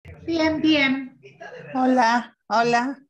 Bien, bien. Hola, hola.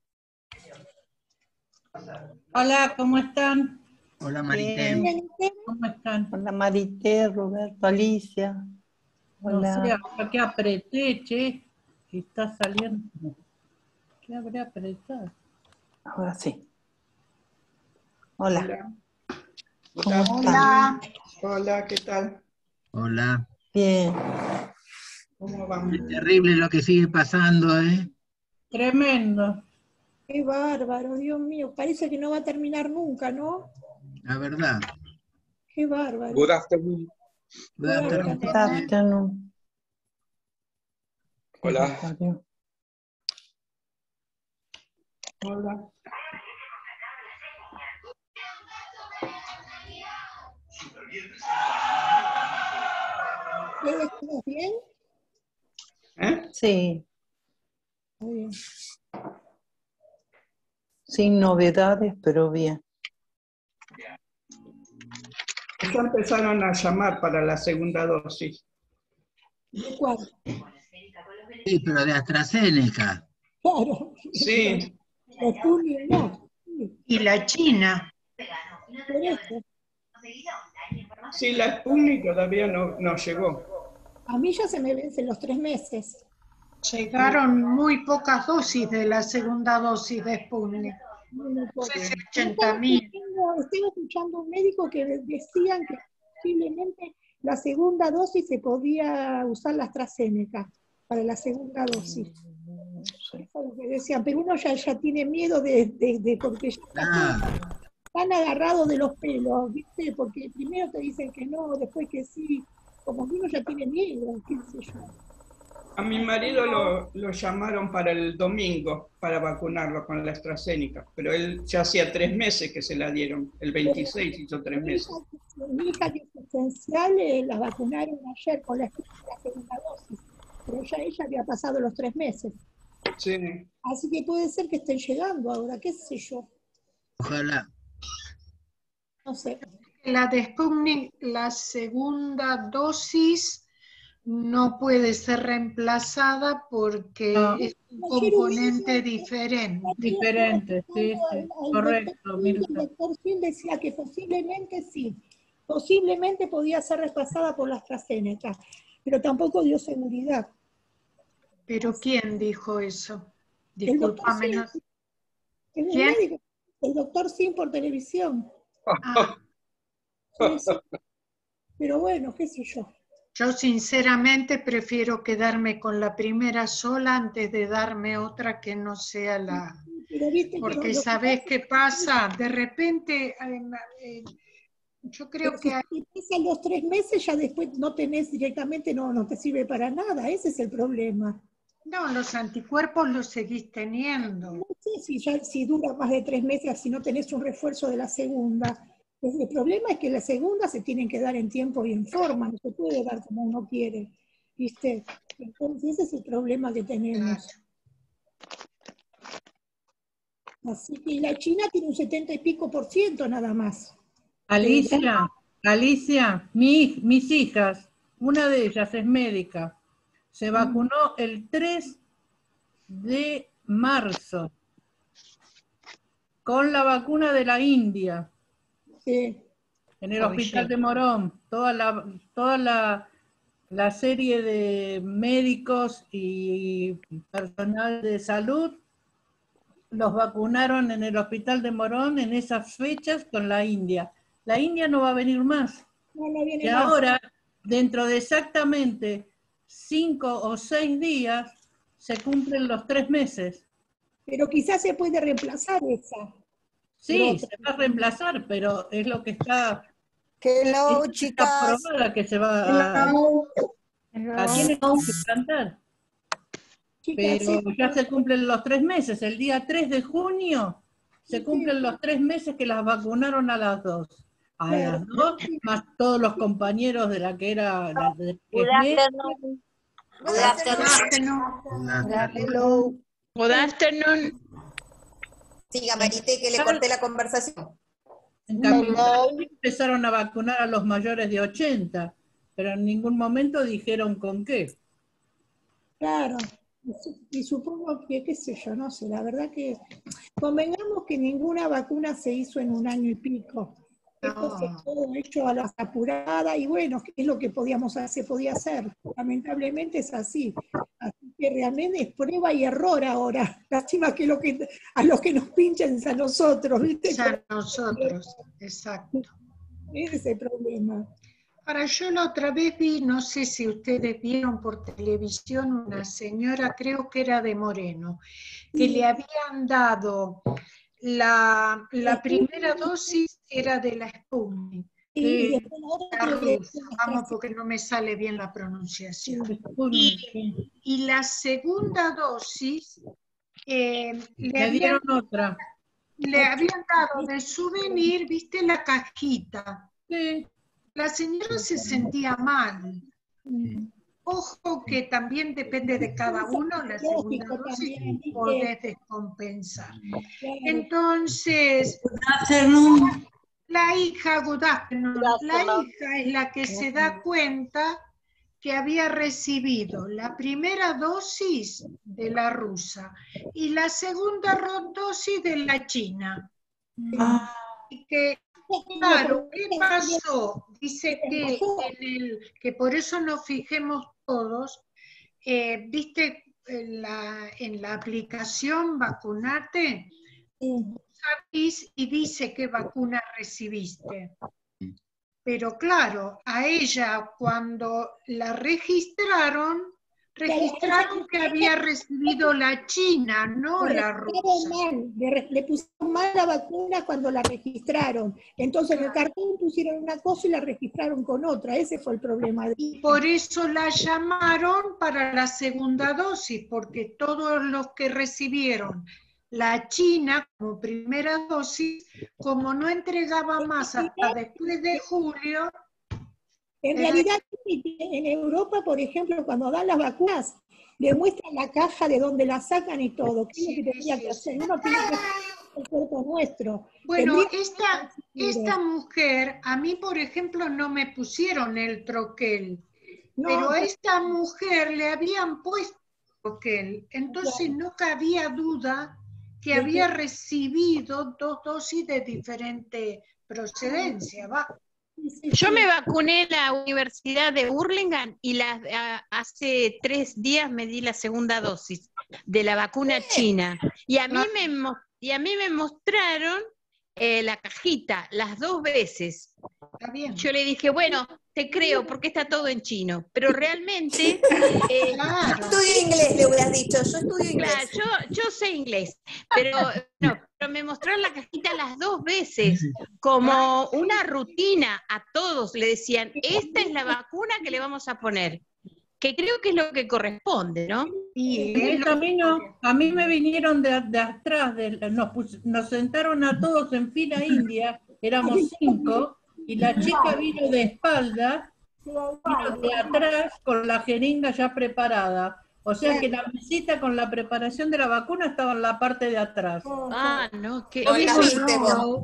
Hola, ¿cómo están? Hola Marité. Bien. ¿Cómo están? Hola Marité, Roberto, Alicia. No sé, Hola. acá que apreté, che, y está saliendo. ¿Qué habré apretado? Ahora sí. Hola. Hola. ¿Cómo están? Hola. Hola, ¿qué tal? Hola. Bien. ¿Cómo vamos? Es terrible lo que sigue pasando, ¿eh? Tremendo. Qué bárbaro, Dios mío, parece que no va a terminar nunca, ¿no? La verdad. Qué bárbaro. Good afternoon. Good afternoon. Good afternoon. Hola. Rosario. Hola. ¿Ustedes están bien? Sí, Muy bien. sin novedades, pero bien. Ya empezaron a llamar para la segunda dosis. ¿De cuál? Sí, pero de AstraZeneca. Claro. Sí, Los Sputnik no. Y la China. Por eso. sí, la Sputnik todavía no llegó. A mí ya se me vencen los 3 meses. Llegaron muy pocas dosis de la segunda dosis de Sputnik. Muy No sé si poco. 80.000. Estaba escuchando a un médico que decían que posiblemente la segunda dosis se podía usar la AstraZeneca para la segunda dosis. Eso es lo que decían, pero uno ya tiene miedo porque ya está todo tan agarrado de los pelos, ¿viste? Porque primero te dicen que no, después que sí, como que uno ya tiene miedo, qué sé yo. A mi marido lo llamaron para el domingo para vacunarlo con la AstraZeneca, pero él ya hacía 3 meses que se la dieron. El 26 hizo 3 meses. Mi hija que es esencial, la vacunaron ayer con la segunda dosis, pero ya ella había pasado los 3 meses. Sí. Así que puede ser que estén llegando ahora, qué sé yo, Ojalá. no sé. La de Sputnik, la segunda dosis no puede ser reemplazada porque No. es un componente diferente. Diferente, sí, sí. Correcto, El Mirta. doctor Sim decía que posiblemente sí, posiblemente podía ser reemplazada por la AstraZeneca, pero tampoco dio seguridad. ¿Pero quién dijo eso? El doctor Discúlpame. Sim, No. es un ¿Quién? médico, el doctor Sim por televisión. Ah, Sí, sí. Pero bueno, qué sé yo. yo sinceramente prefiero quedarme con la primera sola antes de darme otra que no sea la... Pero viste que Porque lo que ¿sabés pasa qué pasa? De repente, yo es creo que que hay... si pasan los 3 meses, ya después no tenés directamente, no te sirve para nada. Ese es el problema. No, los anticuerpos los seguís teniendo. No sé si dura más de 3 meses, si no tenés un refuerzo de la segunda. El problema es que la segunda se tienen que dar en tiempo y en forma, no se puede dar como uno quiere, ¿viste? Entonces ese es el problema que tenemos. Así que la China tiene un 70 y pico por ciento nada más. Alicia, mis hijas, una de ellas es médica, se vacunó el 3 de marzo con la vacuna de la India. Sí. En el hospital de Morón, toda la serie de médicos y personal de salud los vacunaron en el hospital de Morón en esas fechas con la India. La India no va a venir más. No viene Y más. ahora, dentro de exactamente 5 o 6 días, se cumplen los 3 meses. Pero quizás se puede reemplazar esa. Sí, se va a reemplazar, pero es lo que está... Hello, Está chicas. probada que se va a tienen que plantar. Pero ya se cumplen los 3 meses. El día 3 de junio se cumplen los 3 meses que las vacunaron a las 2. A las 2, más todos los compañeros de la que era... La de, que Good es afternoon. Good afternoon. Hello. Good afternoon. Siga, Marité, que le corté la conversación. En Capital empezaron a vacunar a los mayores de 80, pero en ningún momento dijeron con qué. Claro. Y supongo que, qué sé yo, no sé, la verdad que convengamos que ninguna vacuna se hizo en un año y pico. Esto fue todo hecho a las apuradas y bueno, ¿qué es lo que se podía hacer? Lamentablemente es así. Así que realmente es prueba y error ahora. Lástima que, a los que nos pinchan es a nosotros, ¿viste? Es a nosotros, exacto. Ese es el problema. Ahora, yo la otra vez vi, no sé si ustedes vieron por televisión, una señora, creo que era de Moreno, que le habían dado la primera dosis, era de la Sputnik. Y La rusa, vamos, porque no me sale bien la pronunciación. Y la segunda dosis Le dieron otra. le habían dado de souvenir, ¿viste? La cajita. Sí. La señora se sentía mal. Ojo que también depende de cada uno, la segunda dosis podés descompensar. Entonces, la hija, good afternoon, la hija es la que se da cuenta que había recibido la primera dosis de la rusa y la segunda dosis de la china. Y que, claro, ¿qué pasó? Dice que por eso nos fijemos todos, viste, en la aplicación Vacunate, sabís y dice qué vacuna recibiste. Pero claro, a ella cuando la registraron que había recibido la china, no la rusa. Le pusieron mal la vacuna cuando la registraron. Entonces en el cartón pusieron una cosa y la registraron con otra. Ese fue el problema. Y por eso la llamaron para la segunda dosis, porque todos los que recibieron la china como primera dosis, como no entregaba más hasta después de julio. En realidad, en Europa, por ejemplo, cuando dan las vacunas, le muestran la caja de donde la sacan y todo. ¿Qué es lo que tenía que hacer? Uno tiene que hacer el cuerpo nuestro. Bueno, esta mujer, a mí, por ejemplo, no me pusieron el troquel, pero a esta mujer le habían puesto troquel. Entonces no cabía duda que había recibido 2 dosis de diferente procedencia, ¿va? Yo me vacuné en la Universidad de Burlingame y hace 3 días me di la segunda dosis de la vacuna china. Y a mí me mostraron la cajita las 2 veces. Está bien. Yo le dije, bueno, te creo porque está todo en chino, pero realmente... Yo estudio inglés, le hubieras dicho, yo estudio inglés. Claro, yo sé inglés, pero me mostraron la cajita las 2 veces, como una rutina a todos, le decían, esta es la vacuna que le vamos a poner, que creo que es lo que corresponde, ¿no? Y en el camino, a mí me vinieron de atrás, nos sentaron a todos en fila india, éramos 5, y la chica vino de espalda, vino de atrás con la jeringa ya preparada. O sea que la mesita con la preparación de la vacuna estaba en la parte de atrás. Ah, no, que... No la viste vos.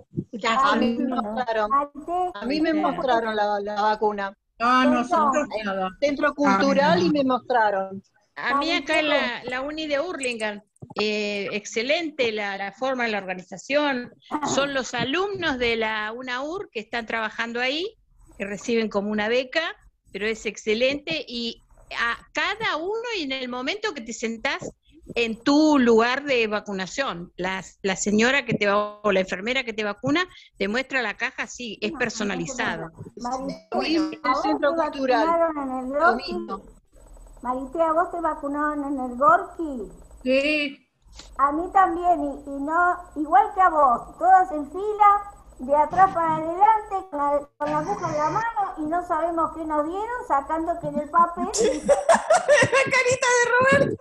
A mí me mostraron la vacuna. Ah, nosotros nada. Centro cultural y me mostraron. A mí acá en la Uni de Burlingame, excelente la forma, la organización, son los alumnos de la UNAUR que están trabajando ahí, que reciben como una beca, pero es excelente, y a cada uno y en el momento que te sentás en tu lugar de vacunación, la señora que te va, o la enfermera que te vacuna, te muestra la caja así, es personalizado. El centro cultural. Lo mismo. Maritea, ¿vos te vacunaron en el Gorki? Sí. A mí también, y no, igual que a vos, todas en fila, de atrás para adelante, con la aguja de la mano, y no sabemos qué nos dieron, sacando que en el papel... La carita de Roberto.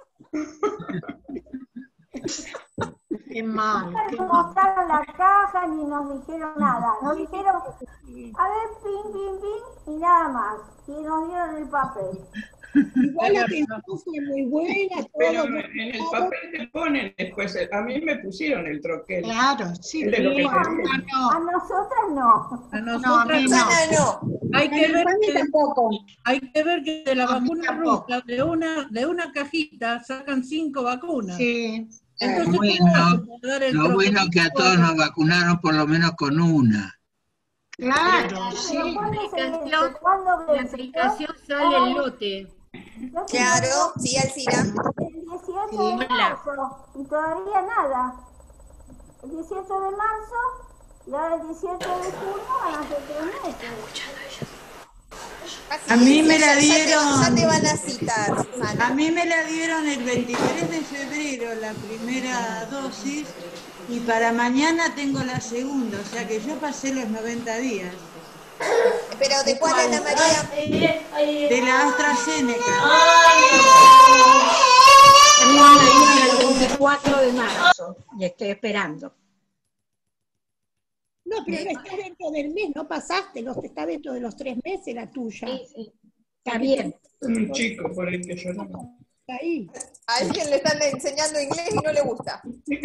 Qué mal. No nos mostraron la caja, ni nos dijeron nada. Nos dijeron, a ver, pin, pin, pin, y nada más. Y nos dieron el papel. Igual la atención fue muy buena. Pero en el papel te ponen después, a mí me pusieron el troquel. Claro, sí. De lo que A nosotras no. A nosotras no, a mí no. no. Hay que ver A mí que, tampoco. hay que ver que de la A mí vacuna tampoco. rusa, de una cajita, sacan 5 vacunas. Sí. Entonces, ¿cómo Bueno, hacen para dar el lo bueno que a prototipo todos nos vacunaron por lo menos con una. Claro, Pero sí. ¿cuándo se vence? aplicación- ¿Cuándo La vence? aplicación sale el lote. Yo Claro, sí, Alcira. el 18 de Hola. marzo y todavía nada. El 18 de marzo y ahora el 18 de junio van a ser 3 meses. A mí me la Ya dieron. te van a citar, Susana. A mí me la dieron el 23 de febrero, la primera dosis, y para mañana tengo la segunda, o sea que yo pasé los 90 días. Pero ¿de cuál, Ana María? De la AstraZeneca. A mí me la dieron el 24 de marzo y estoy esperando. No, pero no está dentro del mes, no pasaste, está dentro de los 3 meses la tuya. Sí, sí. Está bien. Un chico por el que yo no. Está ahí. A alguien le están enseñando inglés y no le gusta.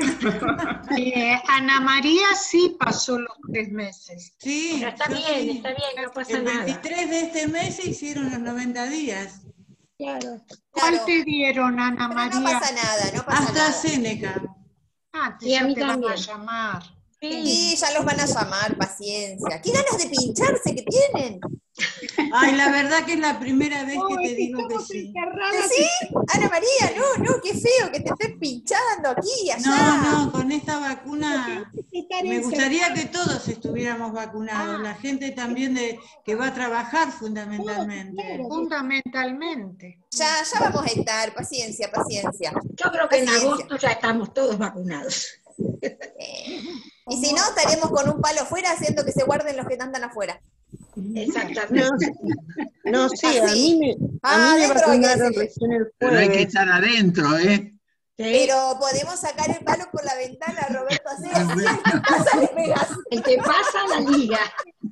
Ana María sí pasó los 3 meses. Sí, Pero está yo bien, sí. no pasa El nada. 23 de este mes se hicieron los 90 días. Claro. ¿Cuál Claro. te dieron, Ana Pero María? no pasa nada, no pasa nada. AstraZeneca. Ah, Sí, a ya mí te van a también. llamar. Sí, ya los van a llamar, paciencia. ¿Qué ganas de pincharse que tienen? Ay, la verdad que es la primera vez No, que es te que digo que estamos sí. encerradas. ¿Sí? Ana María, no, qué feo que te estés pinchando aquí y allá. No, con esta vacuna Estar me gustaría encerradas. que todos estuviéramos vacunados, la gente también que va a trabajar fundamentalmente. Claro. Fundamentalmente. Ya vamos a estar, paciencia, paciencia. Yo creo que en Paciencia. agosto ya estamos todos vacunados. Y si no, estaremos con un palo afuera haciendo que se guarden los que andan afuera. Exactamente. No sé, a Así. mí me Adentro hay que vacunaron decirle. recién el Pero hay que jueves. estar adentro, ¿eh? Pero podemos sacar el palo por la ventana, Roberto, así, ¿qué pasa? Le pegas. El que pasa la liga.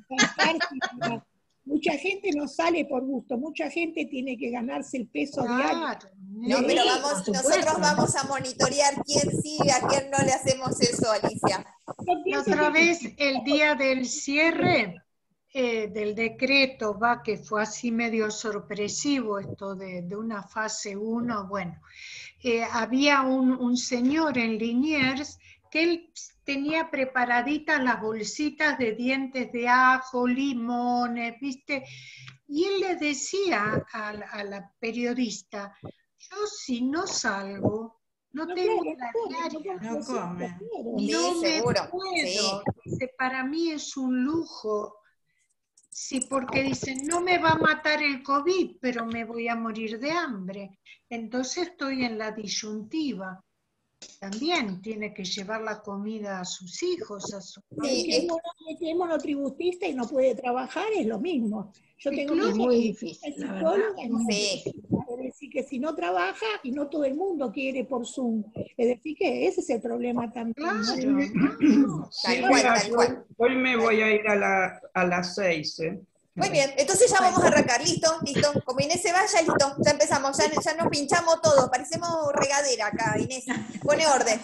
Mucha gente no sale por gusto, mucha gente tiene que ganarse el peso diario. Claro. No, pero Sí, vamos, por supuesto. nosotros vamos a monitorear quién sigue, a quién no le hacemos eso, Alicia. Yo La pienso otra que- vez, el día del cierre del decreto, que fue así medio sorpresivo esto de una fase 1, bueno, había un señor en Liniers que él tenía preparaditas las bolsitas de dientes de ajo, limones, ¿viste? Y él le decía a la periodista, yo si no salgo, no tengo la diaria. No come. Sí, No me seguro, puedo. sí. Dice, para mí es un lujo. Sí, porque dicen, no me va a matar el COVID, pero me voy a morir de hambre. Entonces estoy en la disyuntiva. También tiene que llevar la comida a sus hijos, a su... Sí, El que es monotributista y no puede trabajar es lo mismo. Yo tengo claro. que Es ser muy difícil, psicóloga, es muy Sí. difícil. Es decir, que si no trabaja y no todo el mundo quiere por Zoom. Es decir, que ese es el problema también. ¿no? Claro. Tal cual, Mira, tal cual. Hoy me voy a ir a las 6. Muy bien, entonces ya vamos a arrancar, listo. Como Inés se vaya, listo, ya empezamos, ya nos pinchamos todos, parecemos regadera acá, Inés. Pone orden.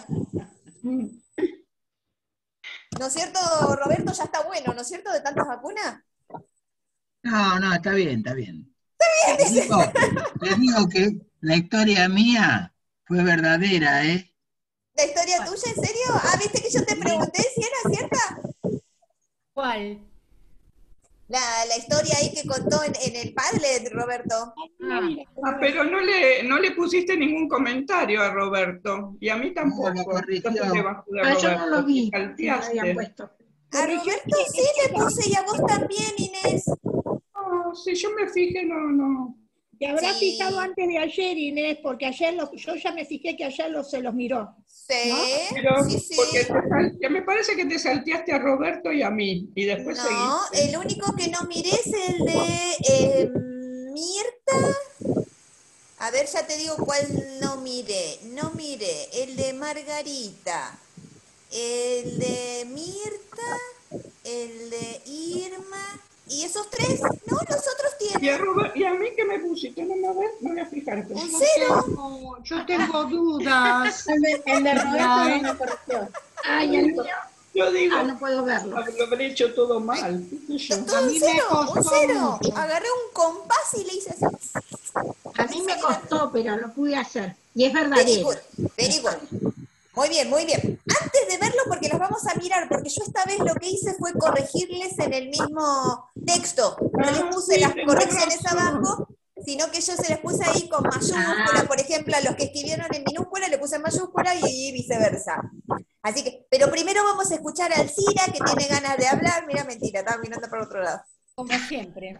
¿No es cierto, Roberto? Ya está bueno, ¿no es cierto? De tantas vacunas. No, está bien, está bien. Está bien, dice. Te digo que la historia mía fue verdadera, ¿eh? ¿La historia tuya, en serio? Ah, ¿viste que yo te pregunté si era cierta? ¿Cuál? La historia ahí que contó en el Padlet, Roberto. Pero no le pusiste ningún comentario a Roberto, y a mí tampoco. Entonces te vas a joder, Yo no lo Roberto, vi. te No lo habían salteaste. puesto. A Roberto sí le puse y a vos también, Inés. No, si yo me fijé, no. Te habrás Sí. fijado antes de ayer, Inés, porque ayer yo ya me fijé que ayer se los miró. Sí, Pero sí. porque que me parece que te salteaste a Roberto y a mí, y después No, seguiste. el único que no miré es el de Mirta. A ver, ya te digo cuál no miré. No miré el de Margarita, el de Mirta, el de Irma, y esos tres, no, los otros tienen. ¿Y a mí qué me pusiste? No me voy a fijar. Pero ¿Un cero? Yo tengo dudas. El de Roberto no me corrigió. Ay, el mío. Yo digo, no puedo verlo. lo habré hecho todo mal. qué sé yo. Todo A un mí me cero, un costó cero. mucho. Agarré un compás y le hice así. A mí me costó, pero lo pude hacer. Y es Very verdadero. good, very good. Muy bien, muy bien. Antes de verlo, porque los vamos a mirar, porque yo esta vez lo que hice fue corregirles en el mismo texto. No les puse sí, las tenés correcciones razón. abajo, sino que yo se las puse ahí con mayúscula. Por ejemplo, a los que escribieron en minúscula le puse en mayúscula y viceversa. Así que, pero primero vamos a escuchar a Alcira, que tiene ganas de hablar. Mira, mentira, estaba mirando para otro lado. Como siempre.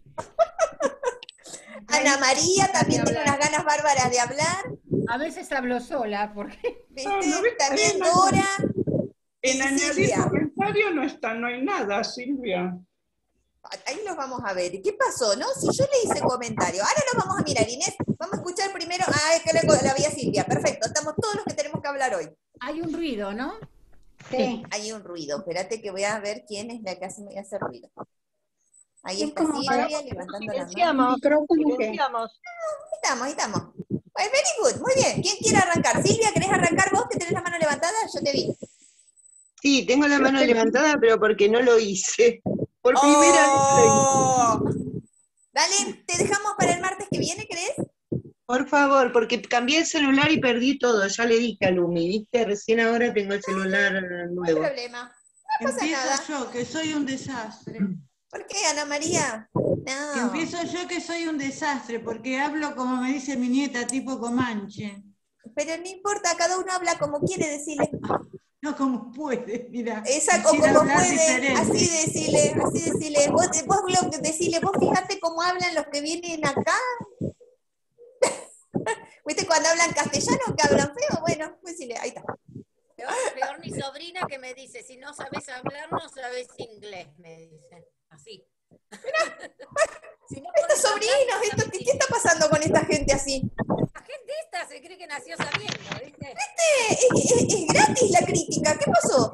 Ana María también tiene unas ganas bárbaras de hablar. A veces hablo sola, porque... ¿Viste? También Dora. En y añadir Silvia. comentario no hay nada, Silvia. Ahí los vamos a ver. ¿Qué pasó, no? Si yo le hice comentario. Ahora los vamos a mirar, Inés. Vamos a escuchar primero. Ah, es que la vía Silvia. Perfecto. Estamos todos los que tenemos que hablar hoy. Hay un ruido, ¿no? Sí. Hay un ruido. Espérate que voy a ver quién es la que hace ruido. Ahí Es está como Silvia para- levantando la mano. Silenciamos. Ahí estamos. Pues very good. Muy bien. ¿Quién quiere arrancar? Silvia, ¿querés arrancar vos que tenés la mano levantada? Yo te vi. Sí, tengo la mano levantada, pero porque no lo hice. Por primera vez lo hice. Dale, te dejamos para el martes que viene, ¿crees? Por favor, porque cambié el celular y perdí todo. Ya le dije a Lumi, ¿viste? Recién ahora tengo el celular No hay nuevo. problema. No pasa Empiezo nada. yo, que soy un desastre. ¿Por qué, Ana María? Que No. empiezo yo, que soy un desastre, porque hablo como me dice mi nieta, tipo Comanche. Pero no importa, cada uno habla como quiere decirle. No como puede, mira. Exacto, quisiera como hablar puede, diferente. así decirle. Vos decirle, vos fíjate cómo hablan los que vienen acá. ¿Viste cuando hablan castellano que hablan feo? Bueno, pues decirle, ahí está. Peor mi sobrina que me dice, si no sabes hablar, no sabes inglés, me dice. Así. Si no Estos sobrinos, ¿qué está pasando con esta gente así? La gente esta se cree que nació sabiendo, ¿viste? ¿Viste? Es gratis la crítica, ¿qué pasó?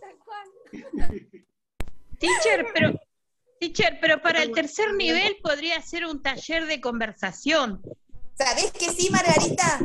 Teacher, pero para el tercer nivel podría ser un taller de conversación. ¿Sabés que sí, Margarita?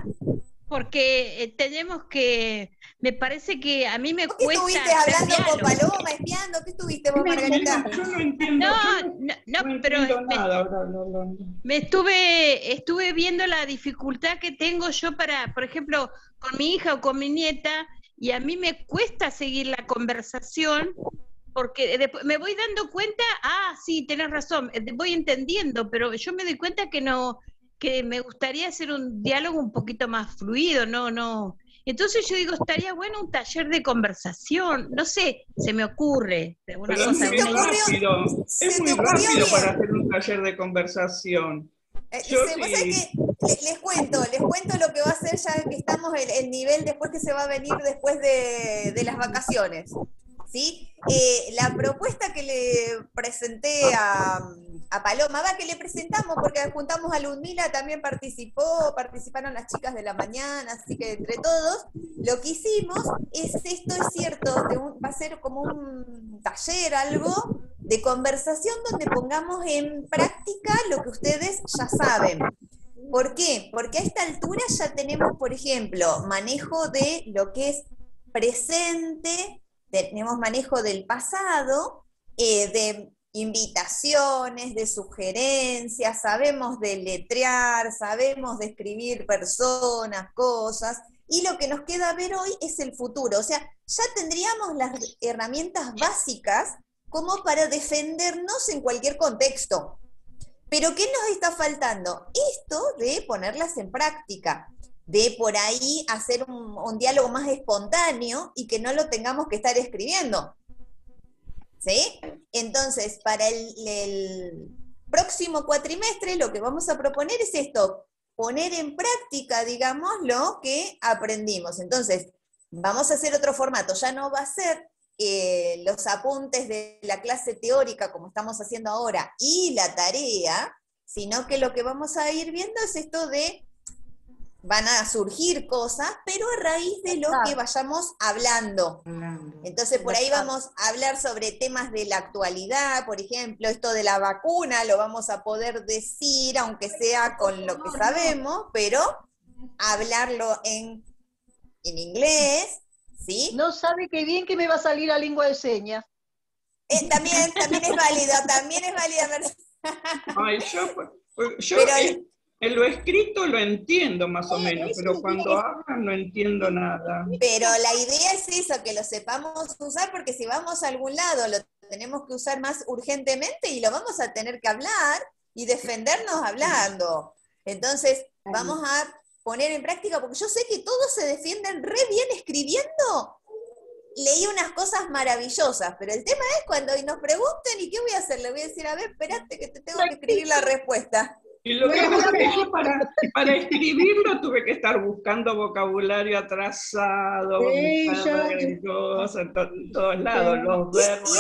Porque tenemos que, me parece que a mí me ¿Vos qué cuesta estuviste hablando hacer con diálogo. Paloma, espiando? ¿Qué estuviste vos, Margarita? Yo no entiendo. No, pero nada ahora. No. me estuve viendo la dificultad que tengo yo para, por ejemplo, con mi hija o con mi nieta, y a mí me cuesta seguir la conversación, porque después me voy dando cuenta, sí, tenés razón, voy entendiendo, pero yo me doy cuenta que no, que me gustaría hacer un diálogo un poquito más fluido, no. Entonces yo digo, estaría bueno un taller de conversación, no sé, se me ocurre. Alguna Pero cosa, es muy rápido. Es muy rápido para hacer un taller de conversación. Yo ¿Vos sabés qué? Les cuento lo que va a ser ya que estamos el nivel después que se va a venir después de las vacaciones. ¿Sí? La propuesta que le presenté a Paloma, que le presentamos porque juntamos a Ludmila, también participaron las chicas de la mañana, así que entre todos, lo que hicimos es, esto es cierto, va a ser como un taller, algo de conversación donde pongamos en práctica lo que ustedes ya saben. ¿Por qué? Porque a esta altura ya tenemos, por ejemplo, manejo de lo que es presente, tenemos manejo del pasado, de invitaciones, de sugerencias, sabemos deletrear, sabemos describir personas, cosas, y lo que nos queda ver hoy es el futuro. O sea, ya tendríamos las herramientas básicas como para defendernos en cualquier contexto. Pero ¿qué nos está faltando? Esto de ponerlas en práctica, de por ahí hacer un diálogo más espontáneo y que no lo tengamos que estar escribiendo. ¿Sí? Entonces, para el próximo cuatrimestre lo que vamos a proponer es esto, poner en práctica, digamos, lo que aprendimos. Entonces, vamos a hacer otro formato, ya no va a ser los apuntes de la clase teórica como estamos haciendo ahora y la tarea, sino que lo que vamos a ir viendo es esto de van a surgir cosas, pero a raíz de lo que vayamos hablando. Entonces por ahí vamos a hablar sobre temas de la actualidad, por ejemplo, esto de la vacuna lo vamos a poder decir, aunque sea con lo que sabemos, pero hablarlo en inglés, ¿sí? No sabe qué bien que me va a salir la lengua de señas. También es válido, también es válida, Mercedes. Ay, yo Pero en lo escrito lo entiendo más o menos, pero cuando hablan no entiendo nada. Pero la idea es eso, que lo sepamos usar, porque si vamos a algún lado lo tenemos que usar más urgentemente y lo vamos a tener que hablar y defendernos hablando. Entonces, vamos a poner en práctica, porque yo sé que todos se defienden re bien escribiendo. Leí unas cosas maravillosas, pero el tema es cuando nos pregunten, ¿y qué voy a hacer? Le voy a decir, a ver, espérate que te tengo que escribir la respuesta. Y lo que pasa es que yo para escribirlo tuve que estar buscando vocabulario atrasado, cosas en todos lados, los verbos,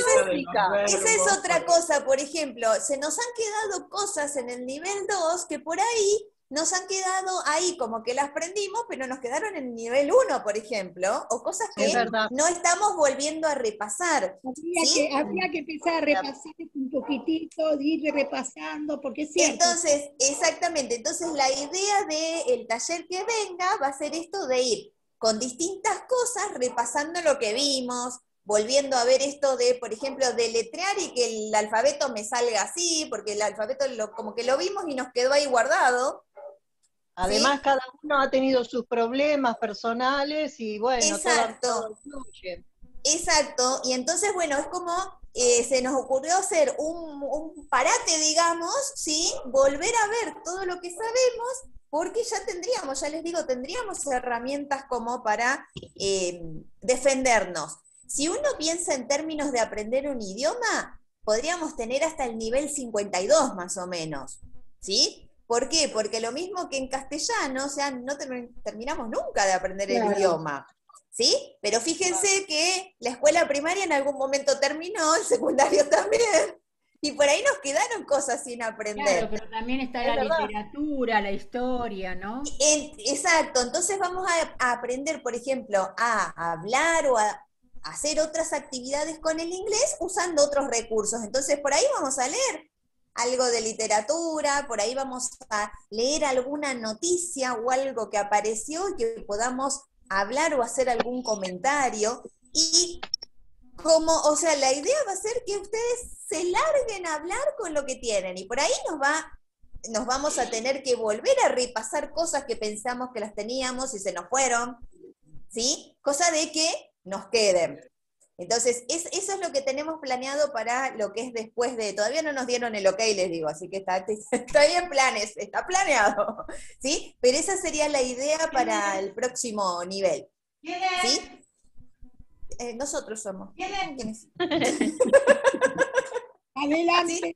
Esa es otra cosa, por ejemplo, se nos han quedado cosas en el nivel 2 que por ahí nos han quedado ahí como que las aprendimos, pero nos quedaron en el nivel 1, por ejemplo, o cosas que no estamos volviendo a repasar. Habría que empezar a repasar un poquitito, ir repasando, porque es cierto. Entonces, exactamente, entonces la idea del taller que venga va a ser esto de ir con distintas cosas, repasando lo que vimos, volviendo a ver esto de, por ejemplo, deletrear y que el alfabeto me salga así, porque el alfabeto como que lo vimos y nos quedó ahí guardado. Además, ¿sí? cada uno ha tenido sus problemas personales y bueno, todo influye. Exacto, y entonces, bueno, es como se nos ocurrió hacer un parate, digamos, ¿sí? Volver a ver todo lo que sabemos, porque ya les digo, tendríamos herramientas como para defendernos. Si uno piensa en términos de aprender un idioma, podríamos tener hasta el nivel 52 más o menos, ¿sí? ¿Por qué? Porque lo mismo que en castellano, o sea, no terminamos nunca de aprender el idioma, ¿sí? Pero fíjense que la escuela primaria en algún momento terminó, el secundario también, y por ahí nos quedaron cosas sin aprender. Claro, pero también está la literatura, la historia, ¿no? Exacto, entonces vamos a aprender, por ejemplo, a hablar o a hacer otras actividades con el inglés usando otros recursos. Entonces por ahí vamos a leer algo de literatura, por ahí vamos a leer alguna noticia o algo que apareció y que podamos hablar o hacer algún comentario. Y o sea, la idea va a ser que ustedes se larguen a hablar con lo que tienen. Y por ahí nos vamos a tener que volver a repasar cosas que pensamos que las teníamos y se nos fueron, ¿sí? Cosa de que nos queden. Entonces, eso es lo que tenemos planeado para lo que es después de... Todavía no nos dieron el ok, les digo, así que está en planes, está planeado, ¿sí? Pero esa sería la idea para el próximo nivel, ¿sí? Nosotros somos. ¿Quiénes? Adelante.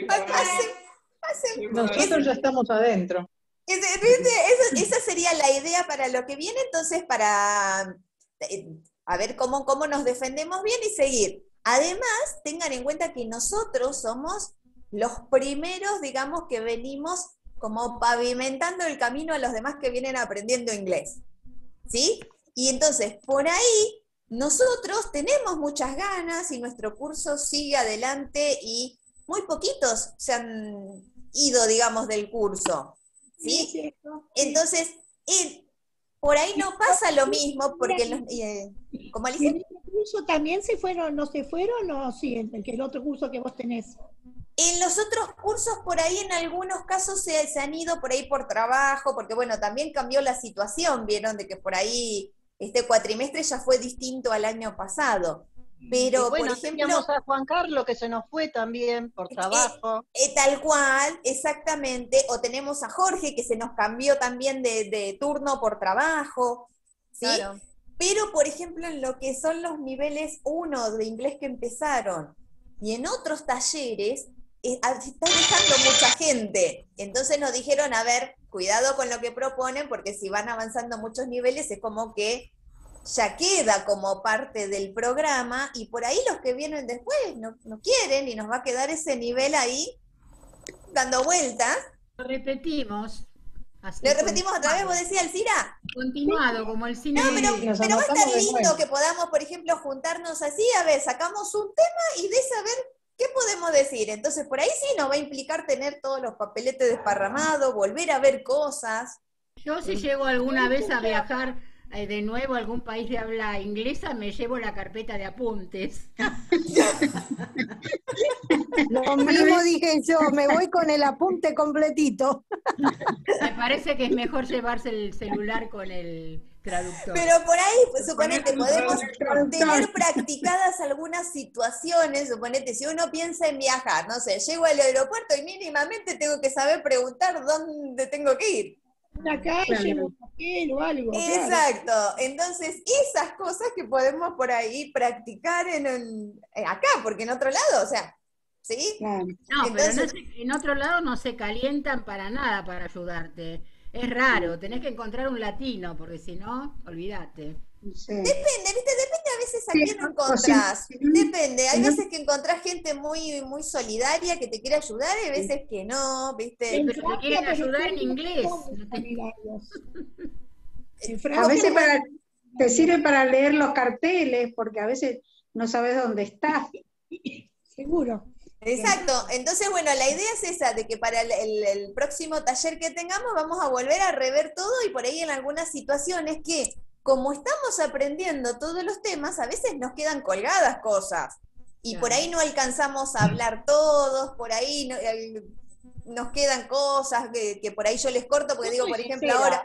Nosotros ya estamos adentro. Esa sería la idea para lo que viene, entonces para... a ver cómo nos defendemos bien y seguir. Además, tengan en cuenta que nosotros somos los primeros, digamos, que venimos como pavimentando el camino a los demás que vienen aprendiendo inglés, ¿sí? Y entonces, por ahí, nosotros tenemos muchas ganas y nuestro curso sigue adelante y muy poquitos se han ido, digamos, del curso, ¿sí? Entonces, por ahí no pasa lo mismo, porque ¿cómo Alicia? ¿En el curso también se fueron, no se fueron o sí, el otro curso que vos tenés? En los otros cursos por ahí en algunos casos se han ido por ahí por trabajo, porque bueno, también cambió la situación, vieron, de que por ahí este cuatrimestre ya fue distinto al año pasado. Pero, bueno, por ejemplo, teníamos a Juan Carlos que se nos fue también por trabajo. Tal cual, exactamente. O tenemos a Jorge que se nos cambió también de turno por trabajo, ¿sí? Claro. Pero, por ejemplo, en lo que son los niveles 1 de inglés que empezaron y en otros talleres, están dejando mucha gente. Entonces nos dijeron, a ver, cuidado con lo que proponen, porque si van avanzando muchos niveles es como que ya queda como parte del programa, y por ahí los que vienen después no quieren, y nos va a quedar ese nivel ahí dando vueltas. Lo repetimos. ¿Lo repetimos otra vez? ¿Vos decías, Alcira? Continuado, como el cine. No, pero va a estar lindo que podamos, por ejemplo, juntarnos así, a ver, sacamos un tema y de saber qué podemos decir. Entonces, por ahí sí nos va a implicar tener todos los papeletes desparramados, volver a ver cosas. Yo si llego alguna vez a viajar de nuevo a algún país de habla inglesa, me llevo la carpeta de apuntes. Lo mismo dije yo, me voy con el apunte completito. Me parece que es mejor llevarse el celular con el traductor. Pero por ahí, pues, suponete, podemos tener practicadas algunas situaciones, suponete, si uno piensa en viajar, no sé, llego al aeropuerto y mínimamente tengo que saber preguntar dónde tengo que ir. Una calle, un papel o algo. Exacto, claro. entonces esas cosas que podemos por ahí practicar acá, porque en otro lado, o sea, ¿sí? No, entonces, pero en otro lado no se calientan para nada para ayudarte. Es raro, tenés que encontrar un latino, porque si no, olvídate. Sí. Depende, ¿viste? Depende a veces a quién encontrás. Depende, hay veces que encontrás gente muy, muy solidaria que te quiere ayudar y hay veces que no, ¿viste? Pero te quieren ayudar en inglés. A veces te sirve para leer los carteles, porque a veces no sabes dónde estás. Seguro. Exacto, entonces bueno, la idea es esa, de que para el próximo taller que tengamos vamos a volver a rever todo y por ahí en algunas situaciones que, como estamos aprendiendo todos los temas, a veces nos quedan colgadas cosas y por ahí no alcanzamos a hablar todos, por ahí nos quedan cosas que por ahí yo les corto porque digo, por ejemplo, ahora,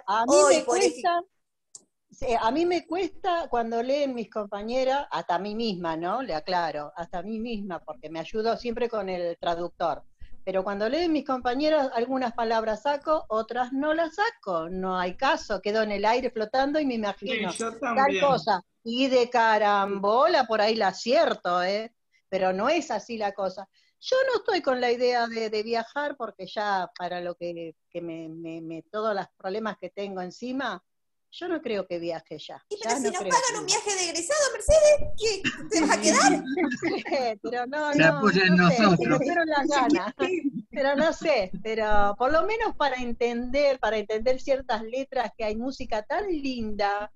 a mí me cuesta cuando leen mis compañeras, hasta a mí misma, ¿no? Le aclaro, hasta a mí misma, porque me ayudo siempre con el traductor. Pero cuando leen mis compañeras, algunas palabras saco, otras no las saco. No hay caso, quedo en el aire flotando y me imagino tal cosa. Y de carambola por ahí la acierto, ¿eh? Pero no es así la cosa. Yo no estoy con la idea de viajar, porque ya para lo que todos los problemas que tengo encima, yo no creo que viaje ya. ¿Y pero si nos pagan un viaje de egresado, Mercedes? ¿Qué? ¿Te vas a quedar? Pero no nosotros. Sé, pero las ganas. Pero no sé, pero por lo menos para entender ciertas letras, que hay música tan linda,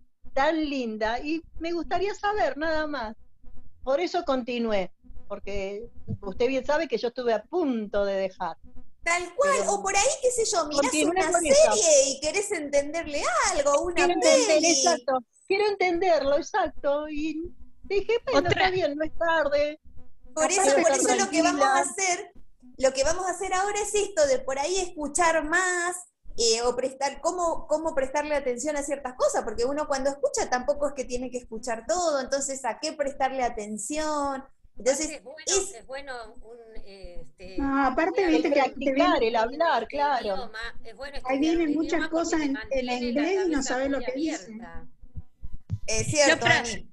y me gustaría saber nada más. Por eso continué, porque usted bien sabe que yo estuve a punto de dejar. Tal cual, pero, o por ahí, qué sé yo, mirás una serie y querés entenderle algo, una peli. Exacto, quiero entenderlo, exacto, y dije, bueno, está bien, no es tarde. Por eso lo que vamos a hacer ahora es esto, de por ahí escuchar más, o prestar, cómo prestarle atención a ciertas cosas, porque uno cuando escucha tampoco es que tiene que escuchar todo, entonces ¿a qué prestarle atención? Entonces, es bueno aparte viste que practicar, el hablar, claro. Ahí vienen muchas cosas en inglés y no sabes lo que dicen. Es cierto,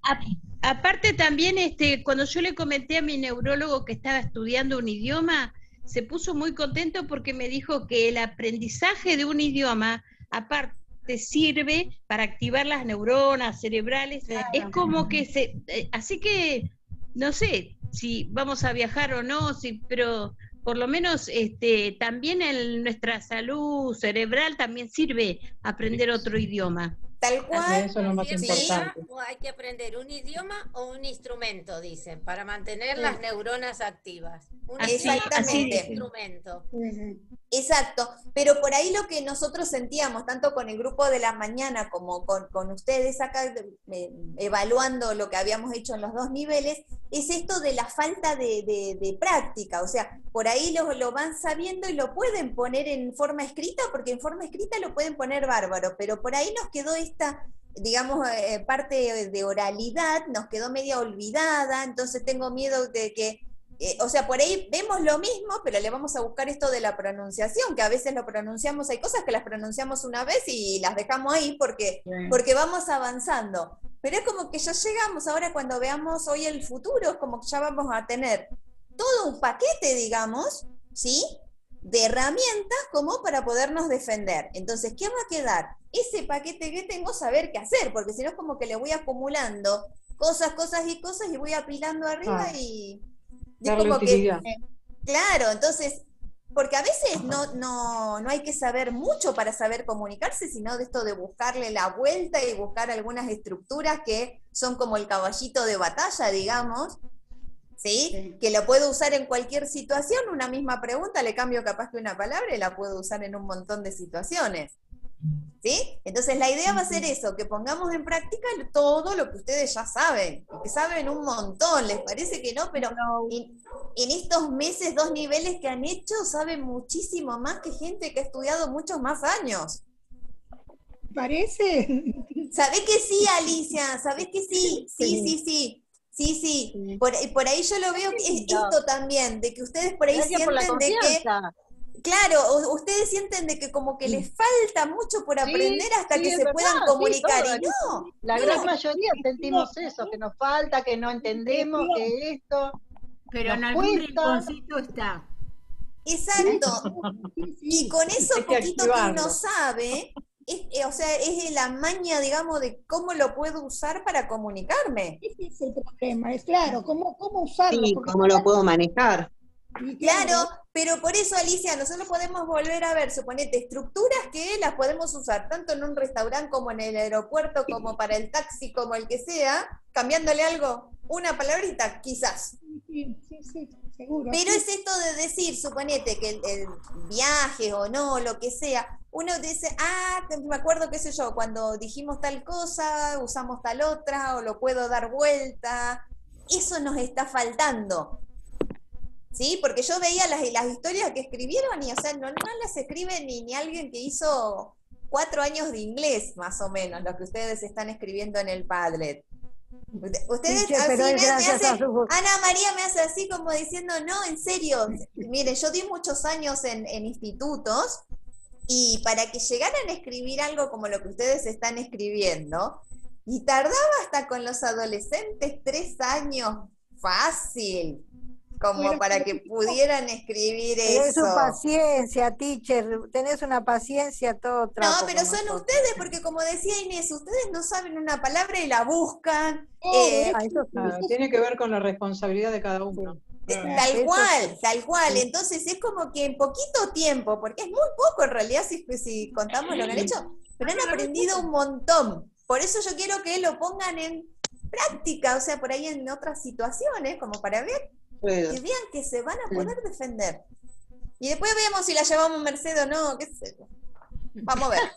aparte también, cuando yo le comenté a mi neurólogo que estaba estudiando un idioma, se puso muy contento porque me dijo que el aprendizaje de un idioma, aparte, sirve para activar las neuronas cerebrales. Es como que así que no sé si vamos a viajar o no, pero por lo menos también en nuestra salud cerebral también sirve aprender otro idioma. Tal cual. Eso es lo más importante. O hay que aprender un idioma o un instrumento, dicen, para mantener las neuronas activas. Exactamente. Un instrumento. Exacto, pero por ahí lo que nosotros sentíamos, tanto con el grupo de la mañana como con ustedes acá, evaluando lo que habíamos hecho en los dos niveles, es esto de la falta de práctica. O sea, por ahí lo van sabiendo y lo pueden poner en forma escrita, porque en forma escrita lo pueden poner bárbaro, pero por ahí nos quedó esta, digamos, parte de oralidad, nos quedó media olvidada, entonces tengo miedo de que, o sea, por ahí vemos lo mismo, pero le vamos a buscar esto de la pronunciación, que a veces lo pronunciamos, hay cosas que las pronunciamos una vez y las dejamos ahí porque vamos avanzando. Pero es como que ya llegamos, ahora cuando veamos hoy el futuro, es como que ya vamos a tener todo un paquete, digamos, ¿sí?, de herramientas como para podernos defender. Entonces, ¿qué va a quedar? Ese paquete que tengo, saber qué hacer, porque si no es como que le voy acumulando cosas y voy apilando arriba y como que, claro, entonces, porque a veces no hay que saber mucho para saber comunicarse, sino de esto de buscarle la vuelta y buscar algunas estructuras que son como el caballito de batalla, digamos, ¿sí? Que lo puedo usar en cualquier situación, una misma pregunta, le cambio capaz que una palabra y la puedo usar en un montón de situaciones. ¿Sí? Entonces la idea va a ser eso, que pongamos en práctica todo lo que ustedes ya saben, que saben un montón, ¿les parece que no? Pero en estos meses, 2 niveles que han hecho, saben muchísimo más que gente que ha estudiado muchos más años. ¿Parece? ¿Sabés que sí, Alicia? ¿Sabés que sí? Sí. Por ahí yo lo veo, que es esto también, de que ustedes por ahí Gracias por la sienten de que... confianza. Claro, ustedes sienten de que como que les falta mucho por aprender hasta que es se verdad, puedan sí, comunicar. todas. Y no, La gran mayoría sentimos eso, que nos falta, que no entendemos, que esto. Pero en nos algún cuesta. rinconcito está. Exacto. Y con eso Hay que poquito que activarlo. uno sabe, o sea, es la maña, digamos, de cómo lo puedo usar para comunicarme. Ese es el problema, es claro, cómo usarlo. Sí, porque cómo lo puedo manejar. Claro, pero por eso, Alicia, nosotros podemos volver a ver, suponete, estructuras que las podemos usar tanto en un restaurante como en el aeropuerto, como para el taxi, como el que sea, cambiándole algo, una palabrita, quizás. Sí, seguro. Pero es esto de decir, suponete que el viaje o no, lo que sea, uno dice, me acuerdo, qué sé yo, cuando dijimos tal cosa, usamos tal otra, o lo puedo dar vuelta. Eso nos está faltando. ¿Sí? Porque yo veía las historias que escribieron y, o sea, no las escribe ni alguien que hizo 4 años de inglés, más o menos, lo que ustedes están escribiendo en el Padlet. Ustedes Sí, así pero es me gracias a hacen, su- Ana María me hace así como diciendo, no, en serio, miren, yo di muchos años en institutos y para que llegaran a escribir algo como lo que ustedes están escribiendo, y tardaba hasta con los adolescentes 3 años, fácil, como para que pudieran escribir Tenés eso. su paciencia, teacher, tenés una paciencia todo No, trapo pero con son nosotros. ustedes, porque como decía Inés, ustedes no saben una palabra y la buscan. Tiene que ver con la responsabilidad de cada uno. Tal cual. Entonces es como que en poquito tiempo, porque es muy poco en realidad si contamos lo que han hecho, pero han aprendido un montón. Por eso yo quiero que lo pongan en práctica, o sea, por ahí en otras situaciones, como para ver, que vean que se van a poder defender. Y después veamos si la llevamos Mercedes o no, qué sé yo. Vamos a ver.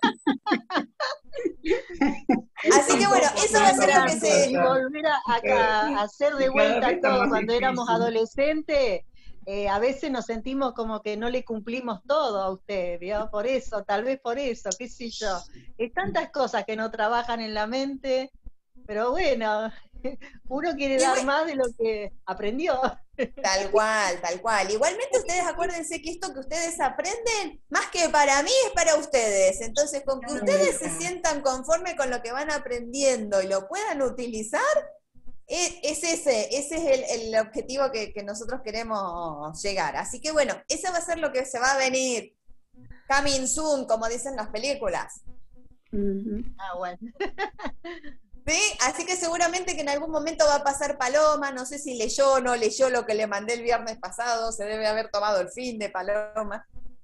Así que bueno, eso va a ser lo que se... Y volver a hacer de vuelta todo cuando éramos adolescentes, a veces nos sentimos como que no le cumplimos todo a usted, ¿vio? Por eso, tal vez por eso, qué sé yo. Hay tantas cosas que no trabajan en la mente, pero bueno, uno quiere dar más de lo que aprendió. Tal cual. Igualmente ustedes acuérdense que esto que ustedes aprenden, más que para mí, es para ustedes. Entonces, con que ustedes se sientan conformes con lo que van aprendiendo y lo puedan utilizar, ese es el objetivo que nosotros queremos llegar. Así que bueno, eso va a ser lo que se va a venir. Coming soon, como dicen las películas. Bueno. ¿Sí? Así que seguramente que en algún momento va a pasar Paloma, no sé si leyó o no leyó lo que le mandé el viernes pasado, se debe haber tomado el fin de Paloma.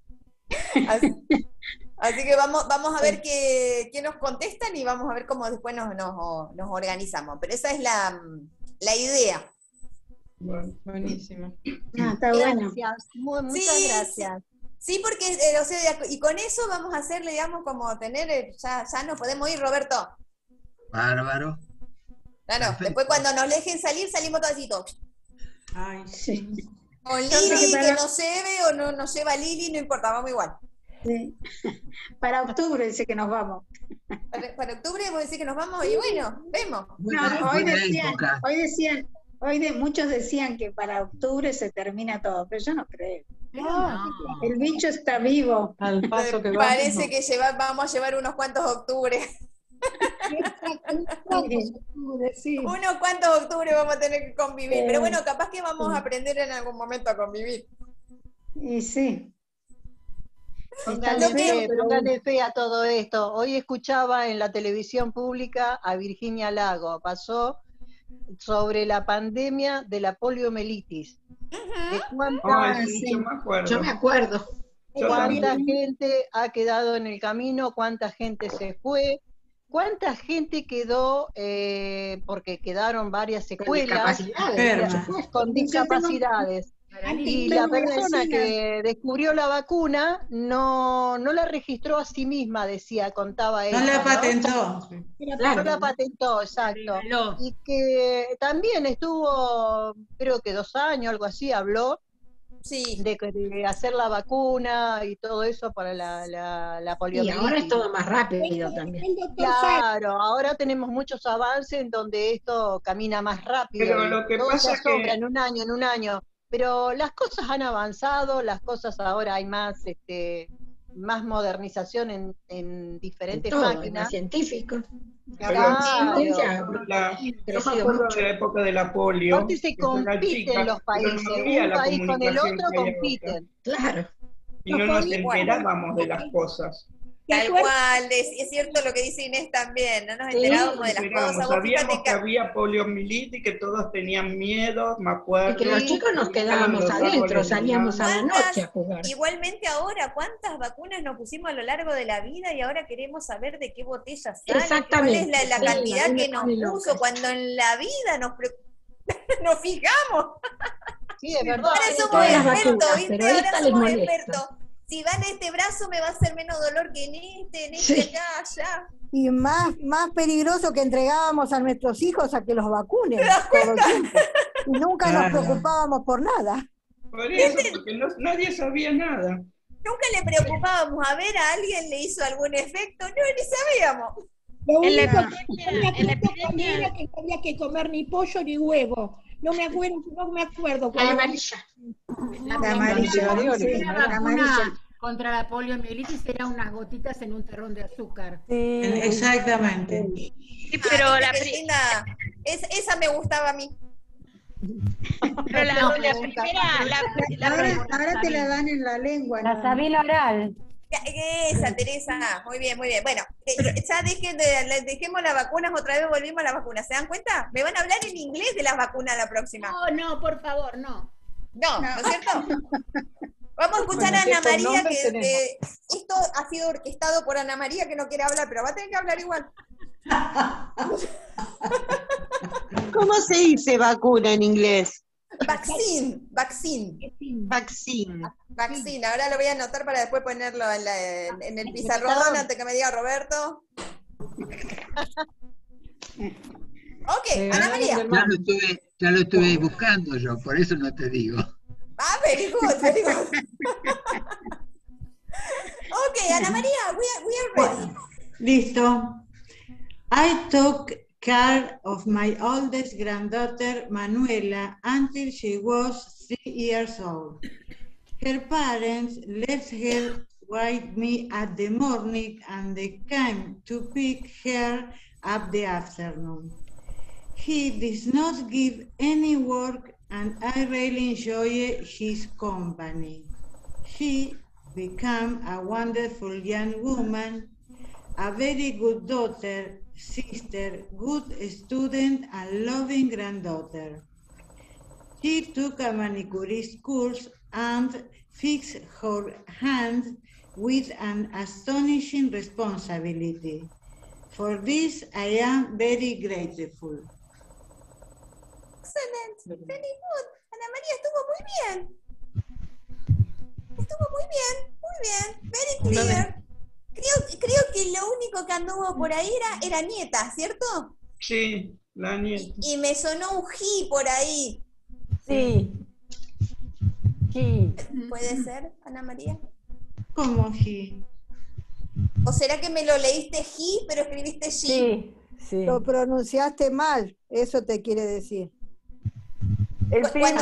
Así que vamos a ver qué nos contestan y vamos a ver cómo después nos organizamos. Pero esa es la idea. Buenísimo. Está bueno. Gracias, muchas gracias. Sí, porque, o sea, y con eso vamos a hacerle, digamos, como tener, ya nos podemos ir, Roberto. Bárbaro. Claro, después cuando nos dejen salir, salimos todos. Ay, sí. Con Yo creo Lili, que que nos lleve o no nos lleva Lili, no importa, vamos igual. Sí. Para octubre dice que nos vamos. Para octubre vos decís que nos vamos y bueno, vemos. No, muchos decían que para octubre se termina todo, pero yo no creo. El bicho está vivo. Al paso que Parece que vamos a llevar unos cuantos octubres. Unos cuantos octubre vamos a tener que convivir, pero bueno, capaz que vamos a aprender en algún momento a convivir. Y sí. Póngale fe a todo esto. Hoy escuchaba en la televisión pública a Virginia Lago, pasó sobre la pandemia de la poliomielitis. De Yo me acuerdo. Cuánta gente ha quedado en el camino, cuánta gente se fue, cuánta gente quedó, porque quedaron varias secuelas, con discapacidades. Y la persona que descubrió la vacuna no la registró a sí misma, contaba ella. No la patentó. No la patentó, exacto. Y que también estuvo, creo que 2 años, algo así, habló de hacer la vacuna y todo eso para la poliomielitis. Y ahora es todo más rápido también. Claro, ahora tenemos muchos avances en donde esto camina más rápido. Pero lo que todo pasa se es que- asombra en un año. Pero las cosas han avanzado, las cosas ahora hay más modernización en diferentes Todo, máquinas. más científico. Claro. Yo me acuerdo de la época de la polio. Aparte se que yo era compiten chica, los pero no países, había un la país con el comunicación otro que hay ahora. compiten. Claro. Y no nos enterábamos de las cosas. Tal cual, es cierto lo que dice Inés también, no nos enterábamos de las cosas. Vos Sabíamos fíjate que había poliomielitis, que todos tenían miedo, me acuerdo. Y que los chicos nos quedábamos Los adentro, árboles salíamos a la noche a jugar. Igualmente ahora, ¿cuántas vacunas nos pusimos a lo largo de la vida y ahora queremos saber de qué botella sale? Exactamente. ¿Cuál es la Sí, cantidad a mí me que nos pone puso loca. cuando en la vida nos fijamos? Sí, es verdad. Ahora somos Todas las expertos, vacunas, ¿viste? pero Ahora esta les somos molesta. expertos. Si va en este brazo me va a hacer menos dolor que en este Sí. acá, allá. Y más peligroso que entregábamos a nuestros hijos a que los vacunen todo el tiempo. Y nunca nos Claro. preocupábamos por nada. Por eso, porque nadie sabía nada. Nunca le preocupábamos a ver a alguien le hizo algún efecto, no, ni sabíamos. Lo En la único epidemia- que me en la acuerdo cuando era que no había que comer ni pollo ni huevo. No me acuerdo. La amarilla. La amarilla, primera la vacuna amarilla. contra la poliomielitis era unas gotitas en un terrón de azúcar. Exactamente. Sí, pero la esa me gustaba a mí. Pero la primera, Ahora te la dan en la lengua. La sabina oral. Esa, Teresa, muy bien, muy bien. Bueno, ya dejemos las vacunas, otra vez volvimos a las vacunas. ¿Se dan cuenta? Me van a hablar en inglés de las vacunas la próxima. No, por favor, no. No, ¿no es cierto? Vamos a escuchar a Ana María, que esto ha sido orquestado por Ana María, que no quiere hablar, pero va a tener que hablar igual. ¿Cómo se dice vacuna en inglés? Vaccine. Ahora lo voy a anotar para después ponerlo en el pizarrón antes que me diga Roberto. Ok, Ana María. Ya lo estuve buscando yo, por eso no te digo. Ah, very good, very good. Ok, Ana María, we are ready. Listo. I took care of my oldest granddaughter, Manuela, until she was 3 years old. Her parents left her with me at the morning and they came to pick her up the afternoon. He does not give any work and I really enjoy his company. She became a wonderful young woman, a very good daughter, sister, good student, and loving granddaughter. She took a manicurist course and fixed her hands with an astonishing responsibility. For this, I am very grateful. Excelente, very good. Ana María estuvo muy bien. Estuvo muy bien, very clear. Creo que lo único que anduvo por ahí era nieta, ¿cierto? Sí, la nieta. Y me sonó un ji por ahí. Sí. ¿Puede ser, Ana María? ¿Cómo he? ¿O será que me lo leíste ji, pero escribiste shi? Sí. Lo pronunciaste mal, eso te quiere decir. El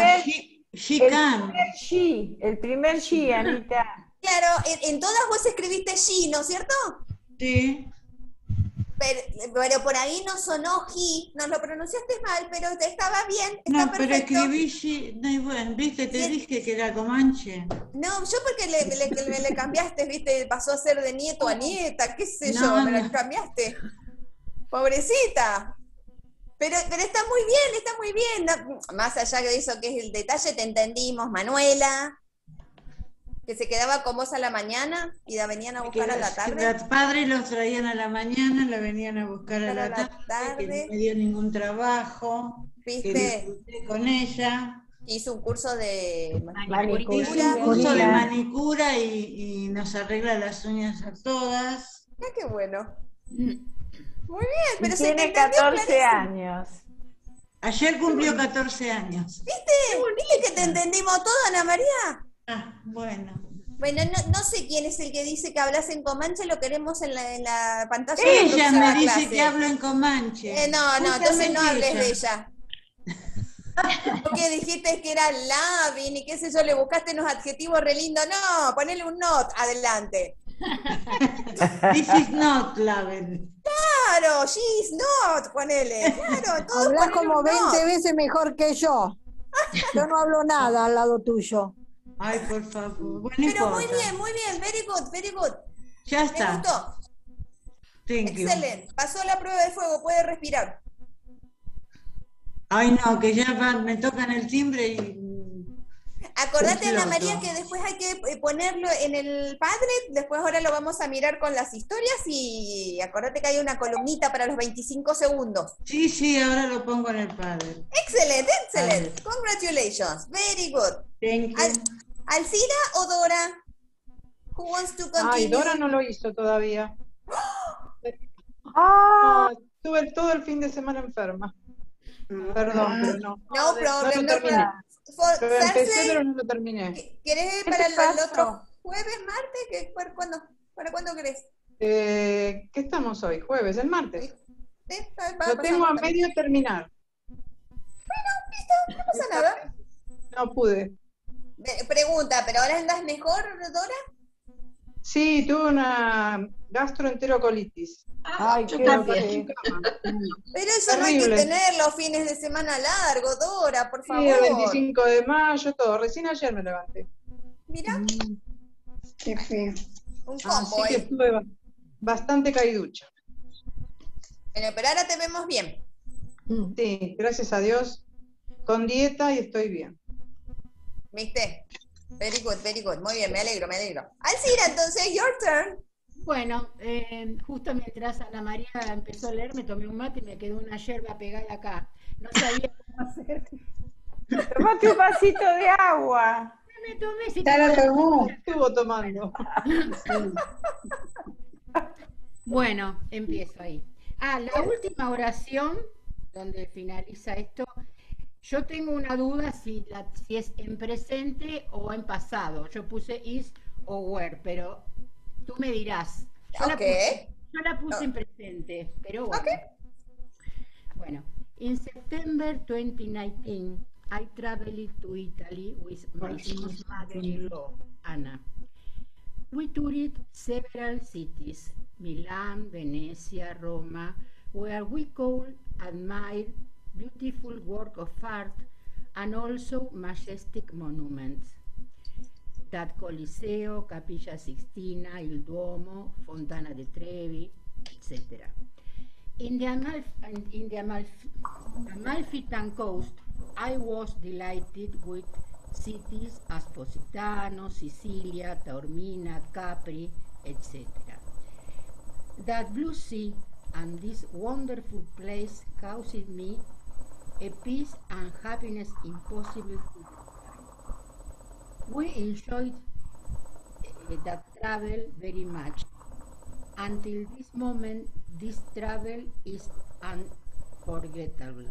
primer she, Anita. Claro, en todas vos escribiste shi, ¿no es cierto? Sí. Pero por ahí no sonó ji, nos lo pronunciaste mal, pero estaba bien, está No, pero perfecto. escribí she, no, bueno, viste, te dije que era comanche. No, yo porque le cambiaste, viste, pasó a ser de nieto a nieta, qué sé No, yo, me no. la cambiaste. Pobrecita. Pero está muy bien. No, más allá de eso que es el detalle, te entendimos, Manuela, que se quedaba con vos a la mañana y la venían a buscar a la tarde. Los padres los traían a la mañana, la venían a buscar a la tarde, que no me dio ningún trabajo, ¿Viste? que disfruté con ella. Hizo un curso de Hizo un curso de manicura y nos arregla las uñas a todas. Ah, qué bueno. Muy bien, pero se te tiene entendió 14 clarísimo. años. Ayer cumplió 14 años. ¿Viste? ¿Viste que te entendimos todo, Ana María? Ah, bueno. Bueno, no sé quién es el que dice que hablas en comanche, lo queremos en la pantalla. de la Ella próxima me dice clase. que hablo en comanche. No, entonces Justamente no hables ella. de ella. Porque dijiste que era Lavin y qué sé yo, le buscaste unos adjetivos re lindos. No, ponele un not adelante. This is not Laven. Claro, she's not, ponele. Claro, todos Hablas ponele como un 20 not. veces mejor que yo. Yo no hablo nada al lado tuyo. Ay, por favor. Bueno, Pero no muy importa. bien, very good, very good. Ya está. Me gustó. Thank you. Excelente. Pasó la prueba de fuego, puede respirar. Ay, no, que ya me tocan el timbre y... Acordate, Ana Exploto. María, que después hay que ponerlo en el Padlet, después ahora lo vamos a mirar con las historias y acordate que hay una columnita para los 25 segundos. Sí, ahora lo pongo en el padre. Excelente, excelente. Congratulations, very good. Thank you. ¿Alcira o Dora? Who wants to continue? Ay, Dora no lo hizo todavía. Ah, No, estuve todo el fin de semana enferma. Perdón, pero no. No problem, No lo terminé. Pero empecé, Cersei, pero no lo terminé. ¿querés ¿Qué para te el pasó? otro jueves, martes? ¿Para cuándo querés? ¿Qué estamos hoy? ¿Jueves? ¿El martes? ¿Sí? Lo tengo a medio terminar. Listo, no pasa nada. No pude. Pregunta, ¿pero ahora andas mejor, Dora? Sí, tuve una gastroenterocolitis. Ay, Yo qué también. Pero eso no hay que Terrible. tener los fines de semana largos, Dora, por favor. Sí, el 25 de mayo, todo. Recién ayer me levanté. Mira, Qué feo. un Así combo que ahí. estuve bastante caiducha. Bueno, pero ahora te vemos bien. Sí, gracias a Dios. Con dieta y estoy bien. ¿Viste? Very good, very good. Muy bien, me alegro, me alegro. Alcira, entonces, your turn. Bueno, justo mientras Ana María empezó a leer, me tomé un mate y me quedó una yerba pegada acá. No sabía cómo hacer. Tomate un vasito de agua. Me tomé, si Ya lo tomó. Estuvo tomando. Bueno, empiezo ahí. La última oración, donde finaliza esto, yo tengo una duda si es en presente o en pasado. Yo puse is o were, pero tú me dirás. Yo la puse en presente, pero bueno. Bueno, in September 2019, I traveled to Italy with my mother-in-law, Anna. We toured several cities, Milan, Venezia, Roma, where we could admire beautiful work of art and also majestic monuments. That Coliseo, Capilla Sixtina, il Duomo, Fontana di Trevi, etc. In the Amalfitan coast, I was delighted with cities as Positano, Sicilia, Taormina, Capri, etc. That blue sea and this wonderful place caused me a peace and happiness impossible to describe. We enjoyed that travel very much. Until this moment, this travel is unforgettable.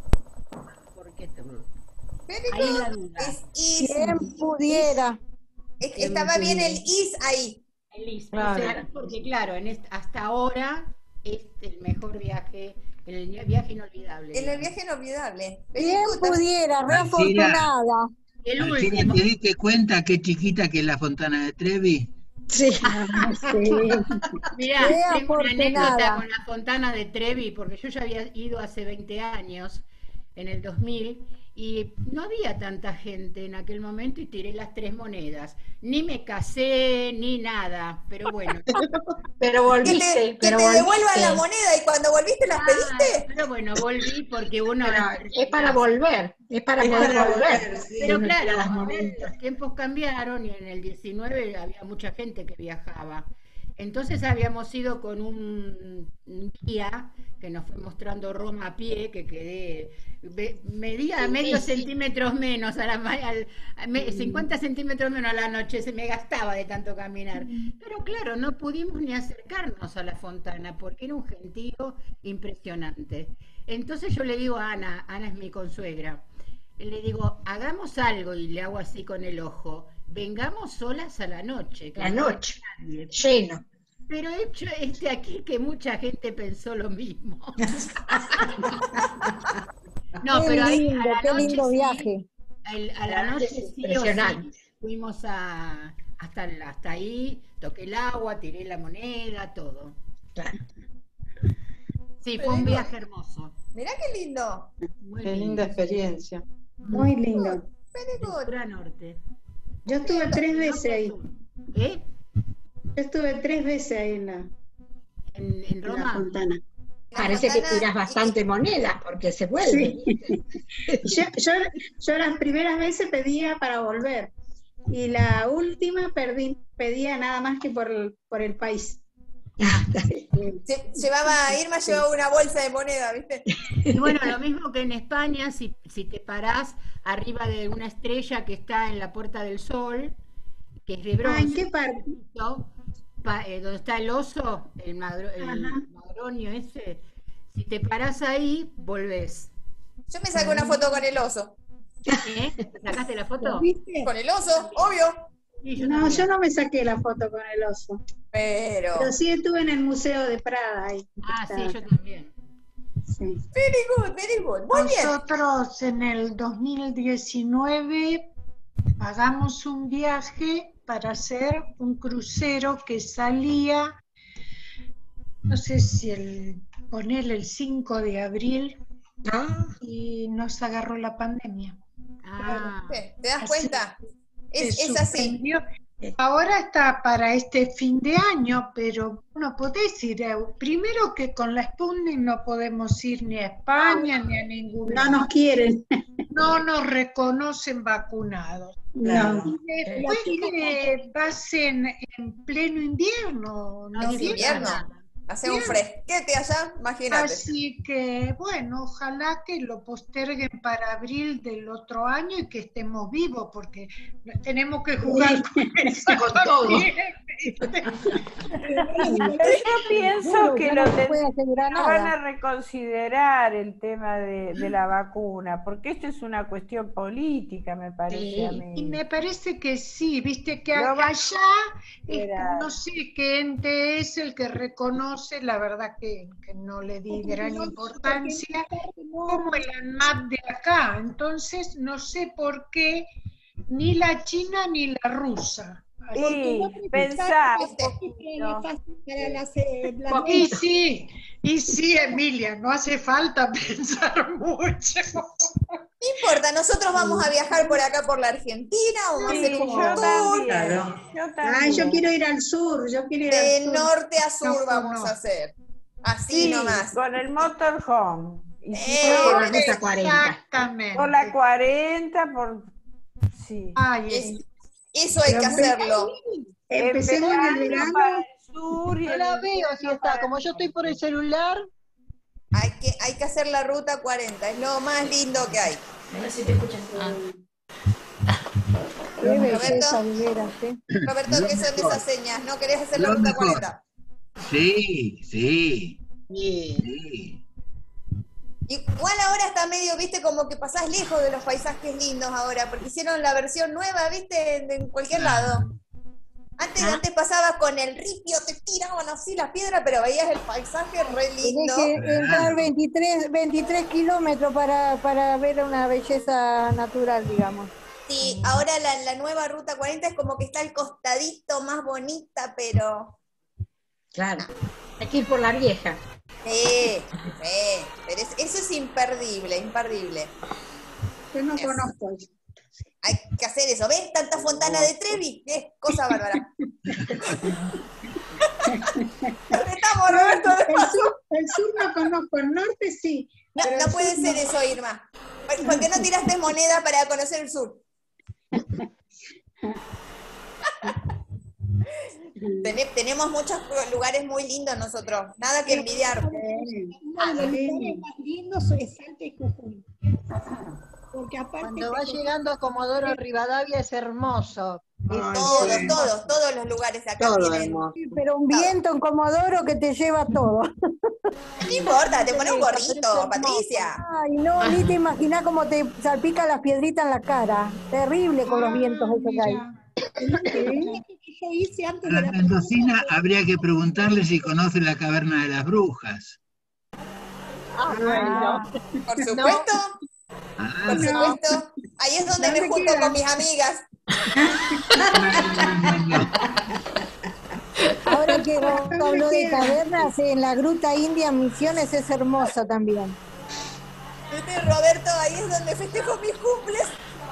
Ahí en la duda. ¿Quién pudiera? Estaba bien el is ahí. El is, Claro. o sea, porque claro, hasta ahora es el mejor viaje, el viaje inolvidable. En el viaje inolvidable. ¿Quién pudiera? Re afortunada. El Alcina, último. ¿te diste cuenta qué chiquita que es la Fontana de Trevi? Sí. Mirá, Qué tengo una anécdota afortunada. con la Fontana de Trevi, porque yo ya había ido hace 20 años, en el 2000, y no había tanta gente en aquel momento y tiré las 3 monedas. Ni me casé, ni nada, pero bueno. Pero volviste. Que pero te volviste. devuelvan la moneda y cuando volviste las pediste. Pero bueno, volví porque uno... Pero es para volver. Es para poder volver. Pero Sí, claro, las ahora monedas. los tiempos cambiaron y en el 19 había mucha gente que viajaba. Entonces habíamos ido con un guía que nos fue mostrando Roma a pie, que medía medio centímetros menos, 50 centímetros menos a la noche, se me gastaba de tanto caminar. Pero claro, no pudimos ni acercarnos a la fontana, porque era un gentío impresionante. Entonces yo le digo a Ana es mi consuegra, le digo, hagamos algo, y le hago así con el ojo, vengamos solas a la noche. La noche, lleno. Pero he hecho aquí que mucha gente pensó lo mismo. No, Qué pero ahí lindo, a la qué noche lindo sí, viaje. a la noche sí o sí, Impresionante. fuimos hasta ahí, toqué el agua, tiré la moneda, todo. Claro. Sí, fue un viaje hermoso. Mirá qué lindo. Muy Qué lindo. linda experiencia. Muy lindo. Very good. Sur a norte. Yo estuve 3 veces ahí. ¿Eh? Yo estuve 3 veces ahí en En la Roma. fontana. Parece que tiras bastante moneda porque se vuelve. Sí. Yo las primeras veces pedía para volver y la última pedía nada más que por el país. Irma llevaba una bolsa de moneda, ¿viste? Y bueno, lo mismo que en España, si te parás arriba de una estrella que está en la Puerta del Sol, que es de bronce. ¿En qué parte? Donde está el oso, el madronio ese, si te parás ahí, volvés. Yo me saqué una foto con el oso. ¿Eh? ¿Te sacaste la foto? Con el oso, obvio. No, yo no me saqué la foto con el oso. Pero sí estuve en el Museo de Prada. Ahí, sí, yo también. Sí. Very good, very good. Muy bien. Nosotros en el 2019 pagamos un viaje para hacer un crucero que salía, no sé si ponerle el 5 de abril, y nos agarró la pandemia. ¿Te das cuenta? Es así. Ahora está para este fin de año, pero no podés ir. Primero que con la Sputnik no podemos ir ni a España ni a ningún No lado. nos quieren. No nos reconocen vacunados. No. Y después que vas en pleno invierno. No es invierno. Hace un fresquete allá, imagínate. Así que, bueno, ojalá que lo posterguen para abril del otro año y que estemos vivos, porque tenemos que jugar con todo. Yo pienso que no se puede asegurar no van a nada. reconsiderar el tema de la vacuna, porque esto es una cuestión política, me parece a mí. Y me parece que sí, viste que No va a allá, no sé qué ente es el que reconoce, la verdad que no le di gran importancia, como el ANMAT de acá. Entonces, no sé por qué ni la china ni la rusa. Y pensar Y sí, Emilia, no hace falta pensar mucho. No importa, nosotros vamos a viajar por acá por la Argentina, vamos a hacer un tour. Yo quiero ir al sur, De norte a sur vamos a hacer. Así nomás. Con el motorhome. Por la ruta 40. Exactamente. Por la 40, sí. Eso hay que hacerlo. Empecemos en el verano. No la veo si está, como yo estoy por el celular. Hay que hacer la ruta 40, es lo más lindo que hay. Qué belleza, de veras, ¿eh? Roberto, ¿qué son esas señas? ¿No querés hacer la Lo ruta mejor. 40? Sí. Igual ahora está medio, viste, como que pasás lejos de los paisajes lindos ahora, porque hicieron la versión nueva, viste, en cualquier lado. Antes pasabas con el ripio, te tiraban así las piedras, pero veías el paisaje re lindo. Tenés que entrar 23 kilómetros para ver una belleza natural, digamos. Sí, ahora la nueva ruta 40 es como que está al costadito, más bonita, pero... Claro, hay que ir por la vieja. Sí, pero eso es imperdible. Yo no conozco eso. Hay que hacer eso. ¿Ves tanta fontana de Trevi? Es cosa bárbara. Estamos, Roberto, El sur no conozco, el norte sí. No puede ser eso, Irma. ¿Por qué no tiraste moneda para conocer el sur? Tenemos muchos lugares muy lindos nosotros, nada que envidiar. Uno de los lugares más lindos es Salta y Jujuy. Porque aparte Cuando va llegando a Comodoro Rivadavia es hermoso. Todos los lugares acá tienen. Pero un viento en Comodoro que te lleva todo. No importa, te pone un gorrito, Patricia. Ay, no, ni te imaginás cómo te salpican las piedritas en la cara. Terrible con los vientos esos que hay. Yo hice antes A la mendocina habría que preguntarle si conoce la caverna de las brujas. Por supuesto. Por supuesto. Ahí es donde me junto con mis amigas. Ahora que habló de cavernas, en la Gruta India en Misiones es hermosa también. ¿Viste, Roberto? Ahí es donde festejo mis cumples.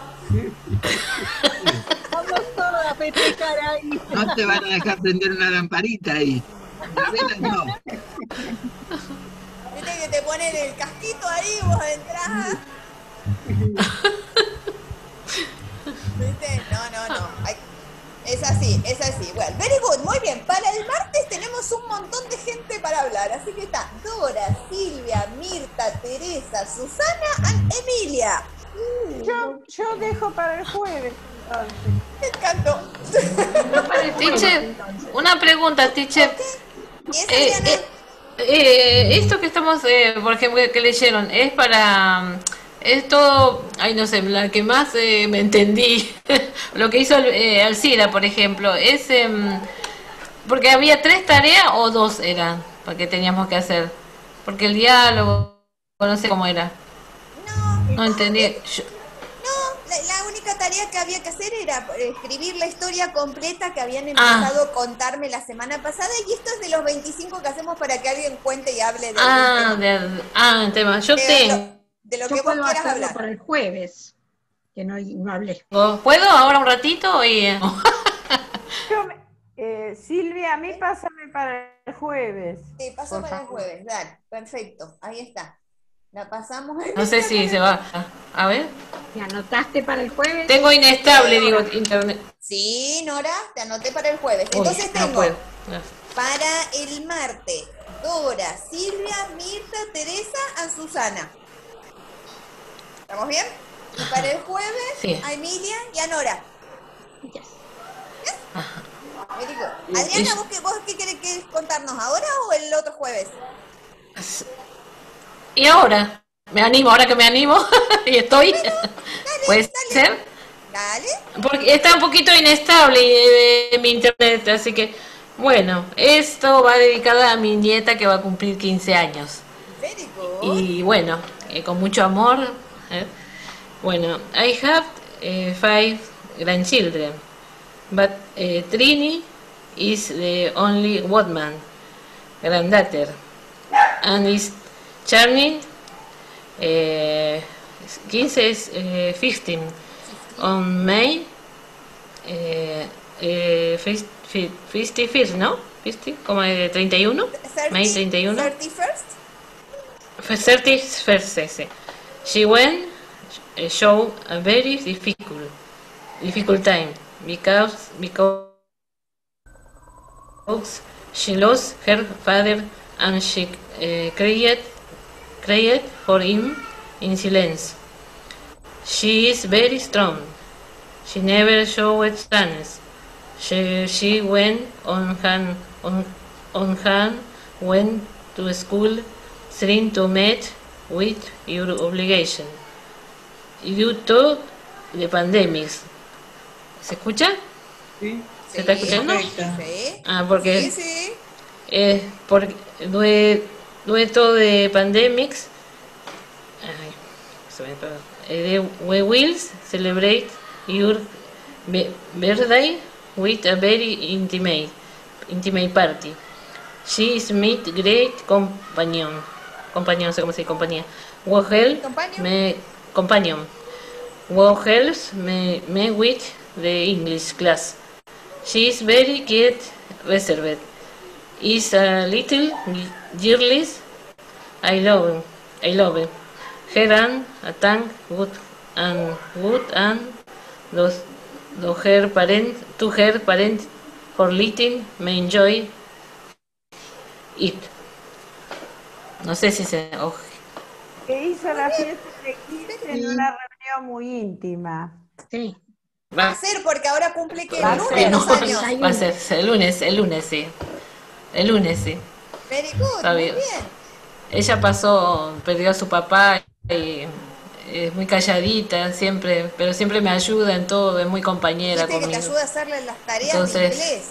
Vamos todos a festejar ahí. No te van a dejar prender una lamparita ahí. No. Viste que te ponen el casquito ahí, vos entrás. ¿Viste? No. Es así. Bueno, very good, muy bien. Para el martes tenemos un montón de gente para hablar. Así que está Dora, Silvia, Mirta, Teresa, Susana y Emilia. Yo dejo para el jueves. Me encantó. Teacher, una pregunta, teacher. Esto que estamos, por ejemplo, que leyeron, es para... Es todo, ay no sé, la que más me entendí, lo que hizo Alcira, por ejemplo, es porque había 3 tareas o 2 eran, porque teníamos que hacer, porque el diálogo, no sé cómo era. No entendí. La única tarea que había que hacer era escribir la historia completa que habían empezado a contarme la semana pasada, y esto es de los 25 que hacemos para que alguien cuente y hable de el tema. Yo tengo... De lo que vos quieras hablar. Para el jueves, que no hablé. ¿Puedo ahora un ratito? Silvia, a mí pásame para el jueves. Sí, pásame para el jueves, dale, perfecto, ahí está. La pasamos. No sé si se va. A ver. ¿Te anotaste para el jueves? Tengo inestable, digo, internet. Sí, Nora, te anoté para el jueves. Entonces tengo no puedo. para el martes Dora, Silvia, Mirta, Teresa, Susana. ¿Estamos bien? Y para el jueves a Emilia y a Nora. Yes. Very good. Adriana, ¿vos qué querés contarnos ahora o el otro jueves? Y ahora, ahora que me animo y estoy, bueno, ¿puede ser? Dale. Porque está un poquito inestable mi internet, así que, bueno, esto va dedicada a mi nieta que va a cumplir 15 años. Very good. Y bueno, con mucho amor. Bueno, I have 5 grandchildren, but Trini is the only woman granddaughter, and is charming. 15 is 15. On May 51st, ¿no? 50, como de 31. May 31. 31st, sí. She went show a very difficult time because she lost her father and she cried for him in silence. She is very strong. She never showed sadness. She went on hand went to school trying to meet with your obligation. Due to the pandemics. ¿Se escucha? Sí. ¿Se está escuchando? Sí. Porque sí. Porque due to the pandemics, we will celebrate your birthday with a very intimate party. She is my great companion, no sé cómo se dice, compañía. Companion. Who helps me with the English class. She is very quiet, reserved. Is a little girlish. I love her and a tank good and her parents for letting me enjoy it. No sé si se... oh, Que hizo la fiesta de 15 en una reunión muy íntima. Sí. Va a ser porque ahora cumple que va el a lunes ser, los no, años. va a ser el lunes sí. El lunes sí. Very good, Está muy bien. bien. Ella perdió a su papá y es muy calladita siempre, pero siempre me ayuda en todo, es muy compañera Viste que te conmigo. ayuda a hacerle las tareas Entonces, de inglés.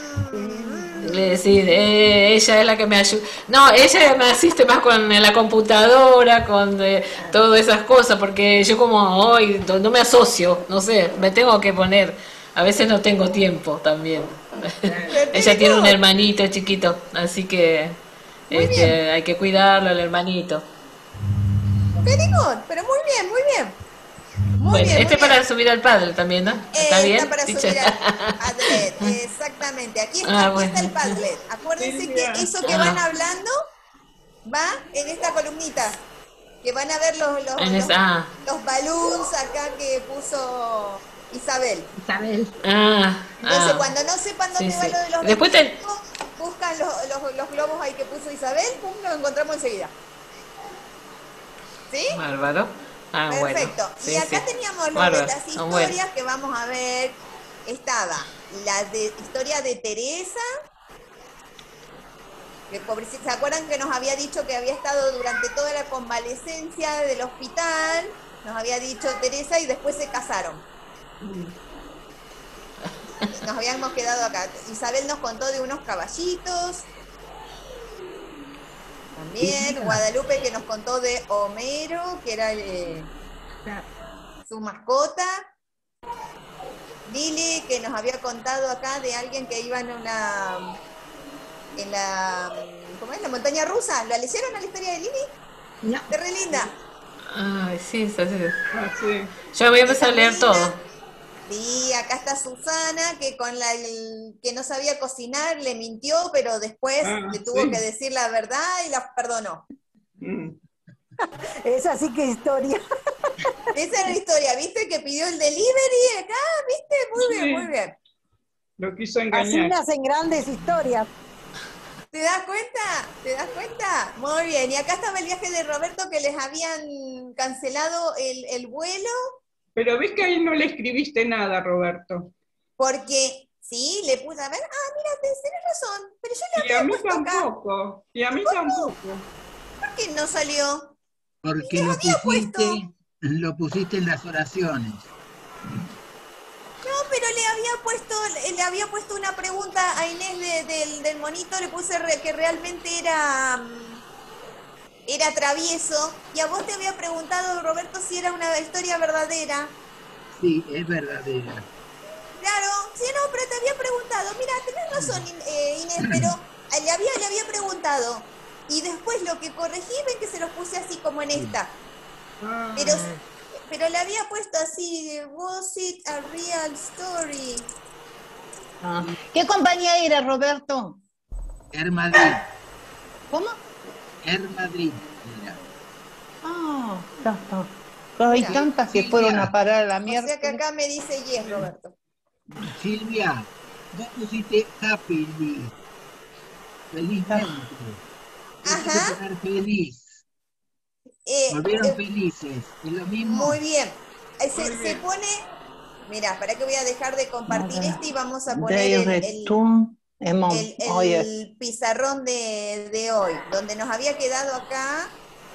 Sí, ella es la que me ayuda. No, ella me asiste más con la computadora, con todas esas cosas, porque yo como hoy no me asocio, no sé, me tengo que poner. A veces no tengo tiempo también. Ella tiene un hermanito chiquito, así que hay que cuidarlo al hermanito. Very good, pero muy bien, muy bien. Muy Bueno, bien, muy bien. para subir al Padlet también, ¿no? ¿Está bien? Está para teacher? subir al Padlet, exactamente. Aquí está, aquí está el Padlet. Acuérdense que eso que van hablando va en esta columnita. Que van a ver los balloons acá que puso Isabel. Entonces, cuando no sepan dónde va lo de los Después buscan los globos ahí que puso Isabel, pum, lo encontramos enseguida. ¿Sí? Bárbaro. Perfecto. Bueno. Sí, y acá sí. teníamos Bárbaro. las historias que vamos a ver. Estaba la historia de Teresa, que pobrecita, ¿se acuerdan que nos había dicho que había estado durante toda la convalecencia del hospital? Nos había dicho Teresa y después se casaron. Nos habíamos quedado acá. Isabel nos contó de unos caballitos. También Guadalupe que nos contó de Homero, que era su mascota. Lili que nos había contado acá de alguien que iba en la ¿cómo es? La montaña rusa. ¿La leyeron a la historia de Lili? No. Es re linda. Ay, sí. Yo voy a empezar a leer todo. Sí, acá está Susana, que que no sabía cocinar, le mintió, pero después le tuvo que decir la verdad y la perdonó. Esa sí que es historia. Esa es la historia, ¿viste? Que pidió el delivery acá, ¿viste? Muy bien, muy bien. Lo quiso Así engañar. nacen grandes historias. ¿Te das cuenta? ¿Te das cuenta? Muy bien. Y acá estaba el viaje de Roberto que les habían cancelado el vuelo. Pero ves que ahí no le escribiste nada, Roberto. Porque, sí, le puse a ver, mira, tenés razón, pero yo le Y a había mí puesto acá. tampoco. Y a mí tampoco. ¿Por qué no salió? Porque lo pusiste en las oraciones. No, pero le había puesto una pregunta a Inés del monito, le puse que realmente era travieso, y a vos te había preguntado, Roberto, si era una historia verdadera. Sí, es verdadera. Claro, sí, no, pero te había preguntado, mira, tenés razón, Inés, pero le había preguntado, y después lo que corregí, ven que se los puse así como en esta. Pero le había puesto así, was it a real story? ¿Qué compañía era, Roberto? Air Madrid. ¿Cómo? Air Madrid. Mira. Ya está. Hay tantas que fueron a parar a la mierda. O sea que acá me dice yes, Roberto. Silvia, vos pusiste happily. Felizmente. Ajá. Poner feliz. Volvieron felices. Es lo mismo. Muy bien. Se pone. Mira, para que voy a dejar de compartir y vamos a poner el pizarrón de hoy, donde nos había quedado acá.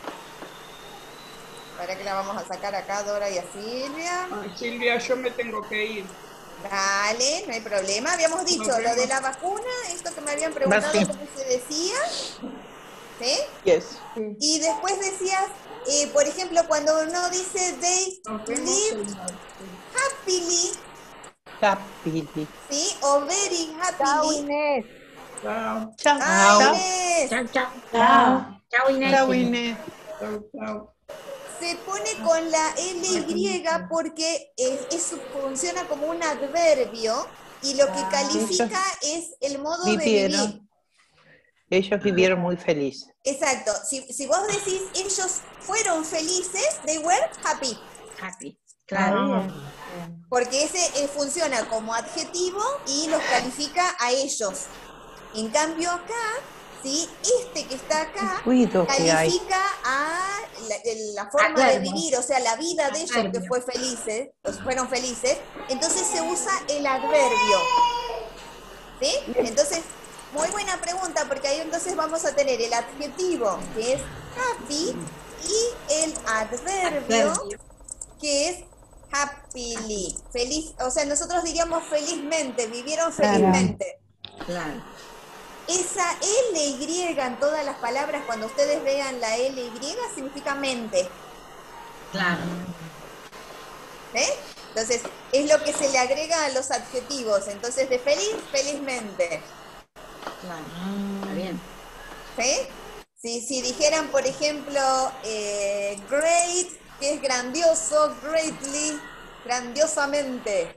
Para que la vamos a sacar acá a Dora y a Silvia. Silvia, yo me tengo que ir. Dale, no hay problema. Habíamos dicho lo de la vacuna, esto que me habían preguntado cómo se decía. ¿Sí? Yes. Y después decías, por ejemplo, cuando uno dice they lived happily, ¿sí? O very happily. Chao, Inés. Chao. Chao, Inés. Chao, Inés. Chao, Inés. Chao. Se pone con la LY porque funciona como un adverbio y lo que califica es el modo de vivir. Ellos vivieron muy felices. Exacto. Si vos decís ellos fueron felices, they were happy. Happy, claro. Porque ese funciona como adjetivo y los califica a ellos. En cambio acá, ¿sí? Este que está acá Ruido que hay. califica a la forma de Adverbos. vivir, o sea, la vida de ellos que fueron felices. Entonces se usa el adverbio. ¿Sí? Entonces, muy buena pregunta, porque ahí entonces vamos a tener el adjetivo, que es happy, y el adverbio, que es happily. Feliz, o sea, nosotros diríamos felizmente, vivieron felizmente. Claro. Esa LY en todas las palabras, cuando ustedes vean la LY, significa mente. Claro. Entonces, es lo que se le agrega a los adjetivos. Entonces, de feliz, felizmente. Claro. Está bien. ¿Sí? Si dijeran, por ejemplo, great, que es grandioso, greatly, grandiosamente.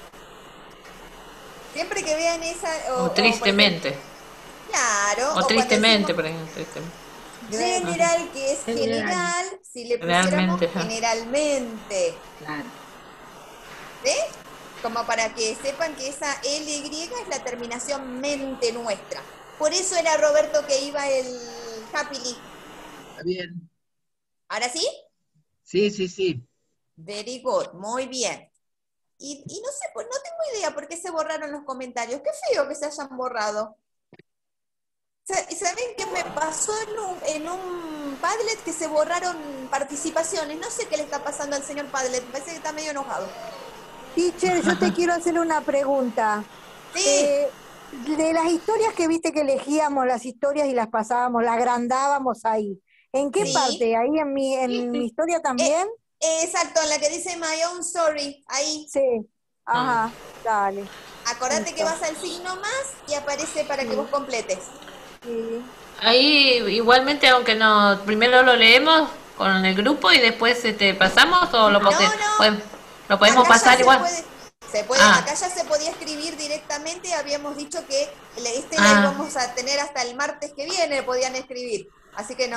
Siempre que vean esa... O tristemente. Claro. O tristemente, por ejemplo. Tristemente. General, que es general, si le pusiéramos generalmente. Claro. ¿Sí? Como para que sepan que esa LY es la terminación mente nuestra. Por eso era Roberto que iba el happily. Está bien. ¿Ahora sí? Sí. Very good, muy bien. Y no sé, pues no tengo idea por qué se borraron los comentarios. Qué feo que se hayan borrado. ¿Saben qué me pasó en un Padlet? Que se borraron participaciones. No sé qué le está pasando al señor Padlet. Parece que está medio enojado. Teacher, yo te quiero hacer una pregunta. Sí. De las historias que viste que elegíamos, las historias y las pasábamos, las agrandábamos ahí. ¿En qué parte? ¿Ahí en mi historia también? Exacto, en la que dice My Own Story. Ahí. Sí. Ajá, dale. Acordate que vas al signo más y aparece para que vos completes. Sí. Ahí igualmente, aunque no, primero lo leemos con el grupo y después pasamos o lo podemos Acá pasar ya igual. Se puede, acá ya se podía escribir directamente, habíamos dicho que la íbamos a tener hasta el martes que viene, podían escribir, así que no...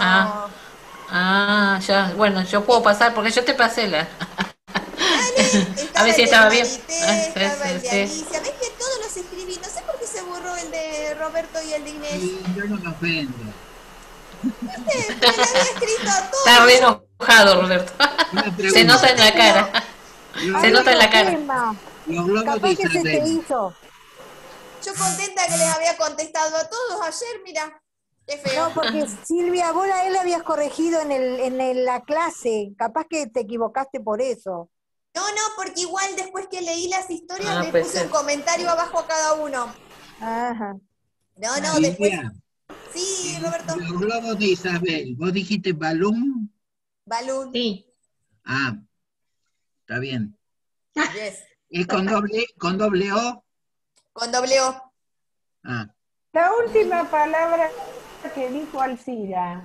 Ya, bueno, yo puedo pasar porque yo te pasé la... Dale, a ver si estaba bien. Estaba el de Alicia, ves que todos los escribí, no sé por qué se borró el de Roberto y el de Inés. Sí, yo no me ofendo. Me lo había escrito a todos. Está re enojado, Roberto. Se nota en la cara. Se nota en la cara. Los globos Capaz de que se te Isabel. hizo. Yo contenta que les había contestado a todos ayer, mira. Qué feo. No, porque Silvia, vos a él la habías corregido en la clase. Capaz que te equivocaste por eso. No, porque igual después que leí las historias le puede puse ser. un comentario abajo a cada uno. Ajá. No, después... Silvia, Sí, Roberto. los globos de Isabel. ¿Vos dijiste balloon? Balloon. Sí. Ah, está bien. Yes. ¿Es con doble O? Con doble O. Ah, La última palabra que dijo Alcira.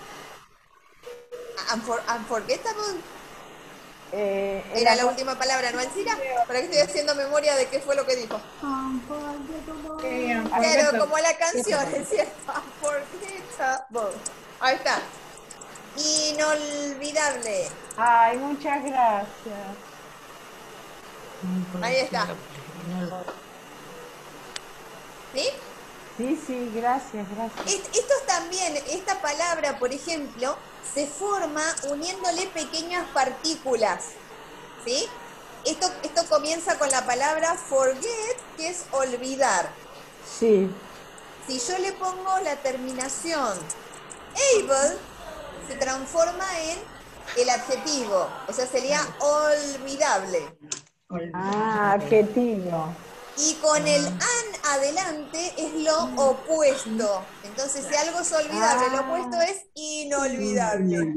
Unforgettable. Era la última palabra, ¿no, Alcira? Para que estoy haciendo memoria de qué fue lo que dijo. Claro, como la canción, es cierto. Unforgettable. Ahí está. Inolvidable. Ay, muchas gracias. Ahí está. ¿Sí? Sí, gracias. Esto también, esta palabra, por ejemplo, se forma uniéndole pequeñas partículas, ¿sí? Esto comienza con la palabra forget, que es olvidar. Sí. Si yo le pongo la terminación able, se transforma en el adjetivo, o sea, sería olvidable. Adjetivo. Y con el an adelante es lo opuesto. Entonces, si algo es olvidable, lo opuesto es inolvidable.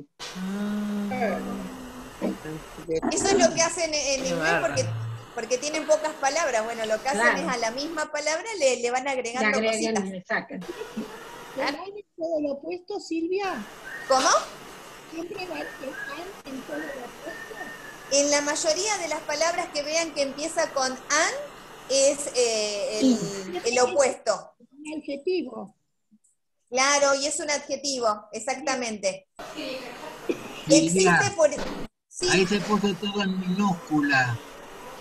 Eso es lo que hacen en inglés porque tienen pocas palabras. Bueno, lo que hacen es a la misma palabra le van agregando cositas. Le sacan. ¿Todo lo opuesto, Silvia? ¿Cómo? ¿Siempre va el an en todo lo opuesto? En la mayoría de las palabras que vean que empieza con an, es el opuesto. Un adjetivo. Claro, y es un adjetivo, exactamente. Silvia, Existe por... Sí. ahí se puso todo en minúscula.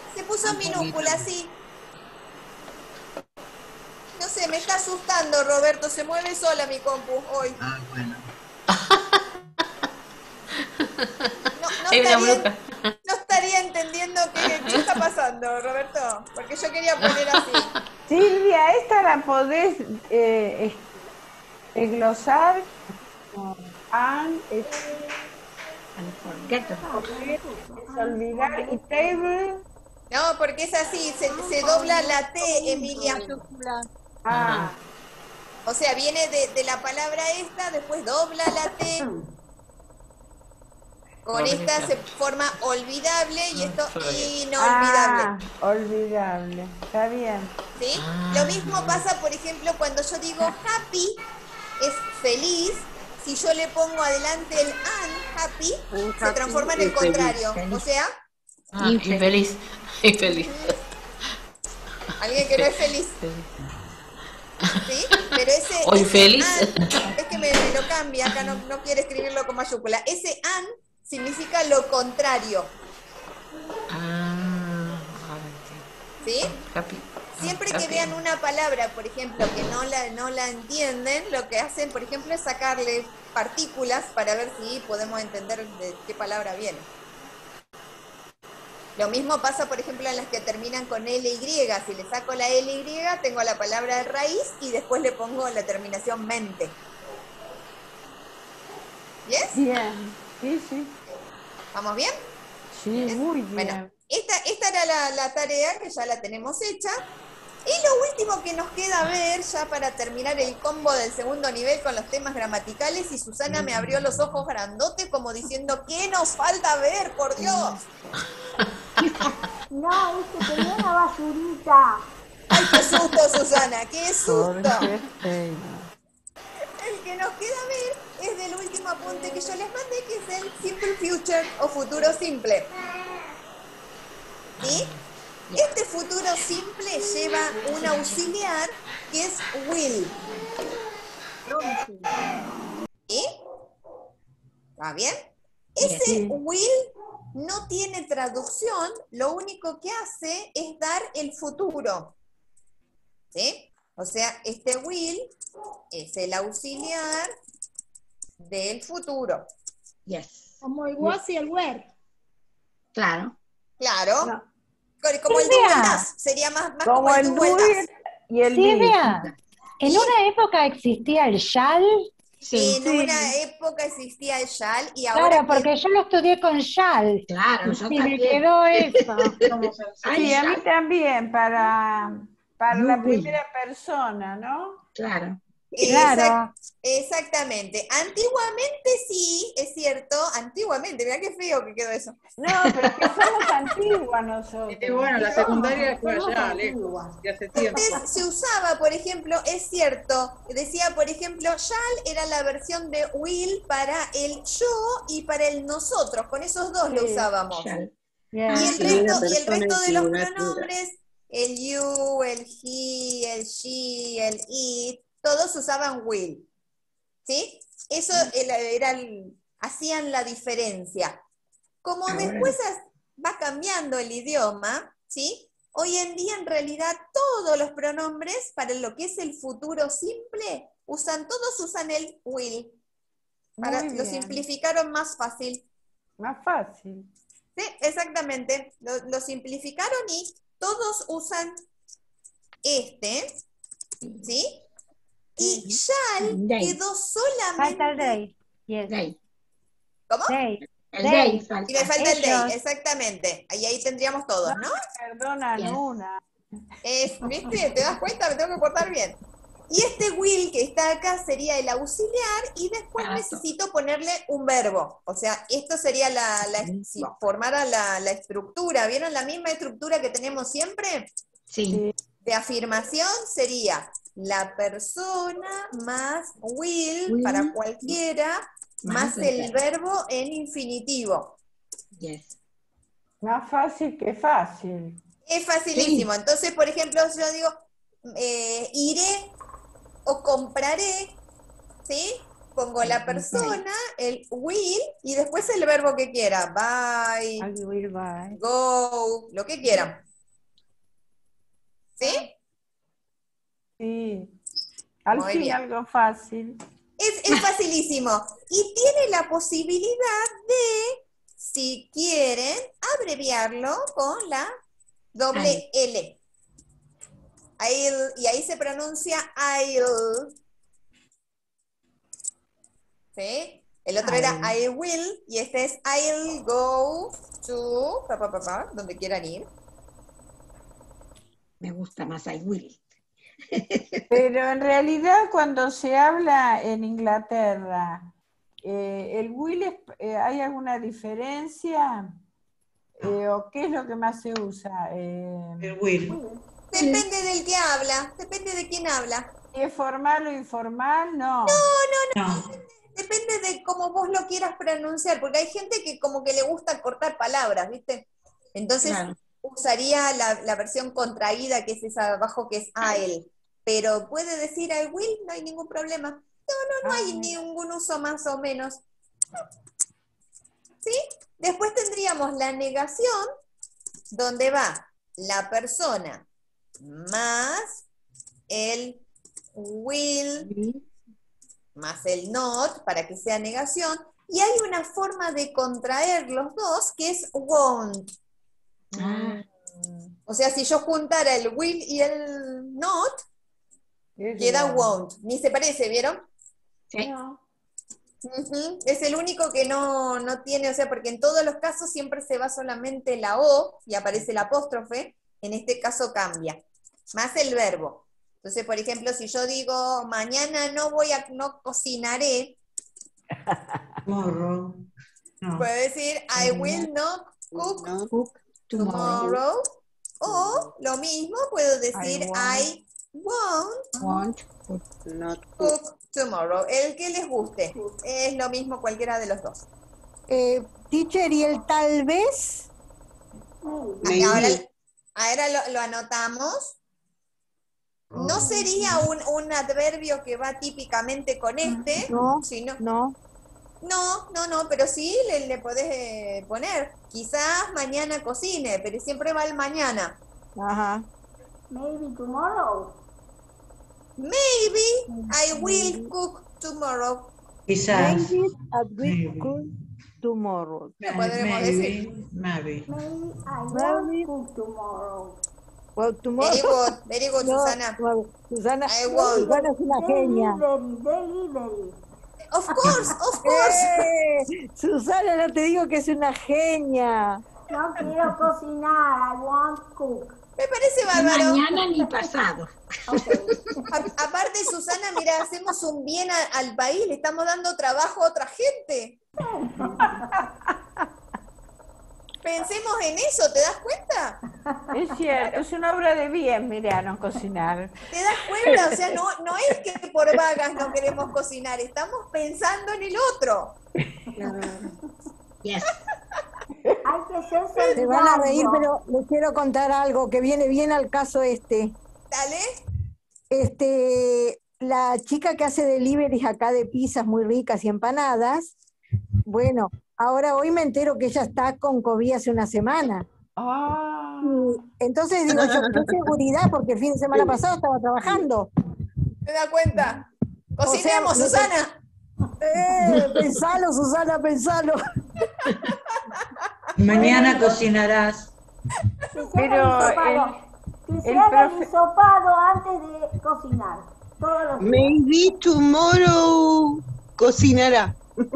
Se puso en minúscula, sí. No sé, me está asustando, Roberto. Se mueve sola mi compu hoy. Ah, bueno. No estaría entendiendo qué está pasando, Roberto. Porque yo quería poner así. Silvia, esta la podés desglosar. Es olvidar y table. No, porque es así, se dobla la T, Emilia. Ah. O sea, viene de la palabra esta, después dobla la T. Con esta se forma olvidable y esto inolvidable. Olvidable, está bien. ¿Sí? Lo mismo pasa, por ejemplo, cuando yo digo happy, es feliz. Si yo le pongo adelante el happy, se transforma en el contrario. O sea, infeliz. Infeliz. Alguien que no es feliz. ¿Sí? Pero ese o infeliz. Es que me lo cambia, acá no quiere escribirlo con mayúscula. Ese significa lo contrario. ¿Sí? Siempre que vean una palabra, por ejemplo, que no la entienden, lo que hacen, por ejemplo, es sacarle partículas para ver si podemos entender de qué palabra viene. Lo mismo pasa, por ejemplo, en las que terminan con LY. Si le saco la LY, tengo la palabra de raíz y después le pongo la terminación mente. ¿Yes? Bien, sí. ¿Vamos bien? Sí, muy bien. Bueno, esta era la tarea que ya la tenemos hecha. Y lo último que nos queda ver, ya para terminar el combo del segundo nivel con los temas gramaticales, y Susana me abrió los ojos grandotes como diciendo, ¿qué nos falta ver, por Dios? No, es que tenía una basurita. ¡Ay, qué susto, Susana! ¡Qué susto! El que nos queda ver es del último apunte que yo les mandé, que es el Simple Future o futuro simple. ¿Sí? Este futuro simple lleva un auxiliar que es will. ¿Sí? ¿Va bien? Ese will no tiene traducción, lo único que hace es dar el futuro. ¿Sí? O sea, este will es el auxiliar del futuro. Yes. Como el was y el were. Claro. Claro. No. Como el do and does, sería más como el do and does. Y el Silvia, ¿en una época existía el shall? Sí, en una época existía el shall y ahora... Claro, porque yo lo estudié con shall. Claro, yo y también. me quedó eso. Sí, a mí también, para la primera persona, ¿no? Claro. Claro. Exactamente. Antiguamente sí, es cierto, antiguamente, mirá qué feo que quedó eso. No, pero es que somos antiguas nosotros. Y bueno, la secundaria fue allá, lejos, y hace tiempo. Entonces se usaba, por ejemplo, es cierto, decía, por ejemplo, shall era la versión de will para el yo y para el nosotros, con esos dos lo usábamos. Y el resto de los pronombres, el you, el he, el she, el it, todos usaban will. ¿Sí? Eso hacían la diferencia. Como después va cambiando el idioma, ¿sí? Hoy en día en realidad todos los pronombres para lo que es el futuro simple, todos usan el will. Lo simplificaron más fácil. Más fácil. Sí, exactamente. Lo simplificaron y todos usan ¿sí? Y shall quedó solamente... Falta el day. Yes. Day. ¿Cómo? Day. El day. Y me falta el day, exactamente. Y ahí tendríamos todos, ¿no? Perdonan una. ¿Viste? ¿Te das cuenta? Me tengo que portar bien. Y este will que está acá sería el auxiliar y después necesito ponerle un verbo. O sea, esto sería si formara la estructura. ¿Vieron la misma estructura que tenemos siempre? Sí. De afirmación sería la persona más will para cualquiera más el verbo en infinitivo. Yes. Más fácil que fácil. Es facilísimo. Sí. Entonces, por ejemplo, yo digo, iré o compraré, ¿sí? pongo la persona, el will, y después el verbo que quiera. Bye, I will buy. go, lo que quieran. ¿Sí? Sí. Al Muy fin bien. algo fácil. Es facilísimo. Y tiene la posibilidad de, si quieren, abreviarlo con la doble L. I'll, y ahí se pronuncia I'll. ¿Sí? El otro era I will, y este es I'll go to, donde quieran ir. Me gusta más I will. Pero en realidad cuando se habla en Inglaterra, ¿el will hay alguna diferencia? ¿O qué es lo que más se usa? El will. Depende del que habla, depende de quién habla. ¿Es formal o informal? No. No. Depende de cómo vos lo quieras pronunciar, porque hay gente que como que le gusta cortar palabras, ¿viste? Entonces usaría la versión contraída, que es esa abajo, que es I'll. Pero puede decir I will, no hay ningún problema. No hay ningún uso más o menos. ¿Sí? Después tendríamos la negación, donde va la persona más el will más el not, para que sea negación, y hay una forma de contraer los dos, que es won't. O sea, si yo juntara el will y el not, queda won't. Ni se parece, ¿vieron? Sí. Es el único que no tiene, o sea, porque en todos los casos siempre se va solamente la O y aparece el apóstrofe, en este caso cambia. Más el verbo. Entonces, por ejemplo, si yo digo, mañana no cocinaré, Tomorrow. No. puedo decir, I will not cook tomorrow. O, lo mismo, puedo decir, I won't cook tomorrow. El que les guste. Es lo mismo cualquiera de los dos. Teacher, ¿y el tal vez? Ahora lo anotamos. No sería un adverbio que va típicamente con este, sino... No, pero sí le podés poner. Quizás mañana cocine, pero siempre va el mañana. Ajá. Maybe tomorrow. Maybe I will cook tomorrow. Quizás. Maybe I will cook tomorrow. Lo podremos decir. Maybe. Maybe I won't cook tomorrow. Well, tomorrow. Very good, No, Susana. well, Susana, I won't. Susana es una genia. Delivery. Of course. Susana, no te digo que es una genia. No quiero cocinar, I won't cook. Me parece bárbaro. Mañana ni pasado. Aparte, Susana, mira, hacemos un bien al país, le estamos dando trabajo a otra gente. Pensemos en eso, ¿te das cuenta? Es cierto, es una obra de bien, mirá, no cocinar. ¿Te das cuenta? O sea, no es que por vagas no queremos cocinar, estamos pensando en el otro. Yes. Hay que ser solidario. Se van a reír, pero les quiero contar algo que viene bien al caso este. Dale. La chica que hace deliveries acá de pizzas muy ricas y empanadas, bueno, ahora hoy me entero que ella está con COVID hace una semana. Y entonces digo yo, qué seguridad, porque el fin de semana pasado estaba trabajando. ¿Te das cuenta? Cocinemos, O sea, Susana. Pensalo, Susana, pensalo. Mañana cocinarás. Pero que se haga el hisopado antes de cocinar. Todos los días. Maybe tomorrow cocinará.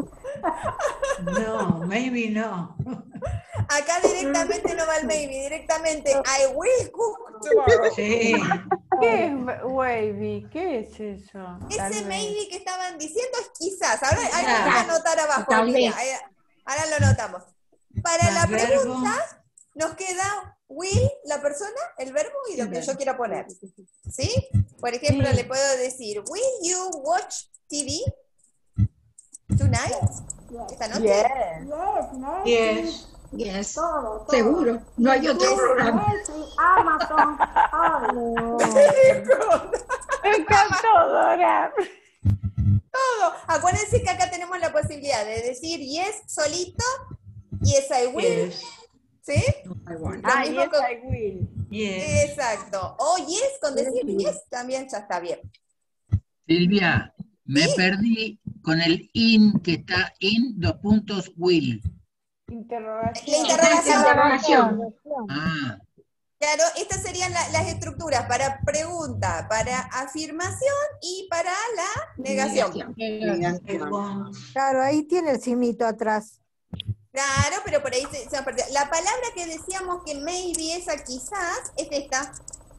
No, maybe no. Acá directamente no va el maybe, directamente I will cook tomorrow. Sí. ¿Qué es wavy? ¿Qué es eso? Ese maybe que estaban diciendo es quizás. Ahora hay que Quizás. anotar abajo. Tal Mira, vez. ahora lo anotamos. Para la Verbo. pregunta nos queda will, la persona, el verbo y lo que yo quiera poner. ¿Sí? Por ejemplo, le puedo decir, will you watch TV tonight? ¿Esta noche? Yes. Yes. Todo. Seguro. No hay otro programa. Netflix, Amazon, todo. Me encantó, Dora. Todo. Acuérdense que acá tenemos la posibilidad de decir yes solito, yes I will. Yes. ¿Sí? Ah, yes, I will. Yes. Exacto. O yes, con decir yes también ya está bien. Silvia, me perdí con el in que está in, will. Interrogación. La interrogación. Ah, Claro, estas serían las estructuras para pregunta, para afirmación y para la negación. Claro, ahí tiene el signito atrás. Claro, pero por ahí se ha perdido. La palabra que decíamos que maybe esa quizás es esta.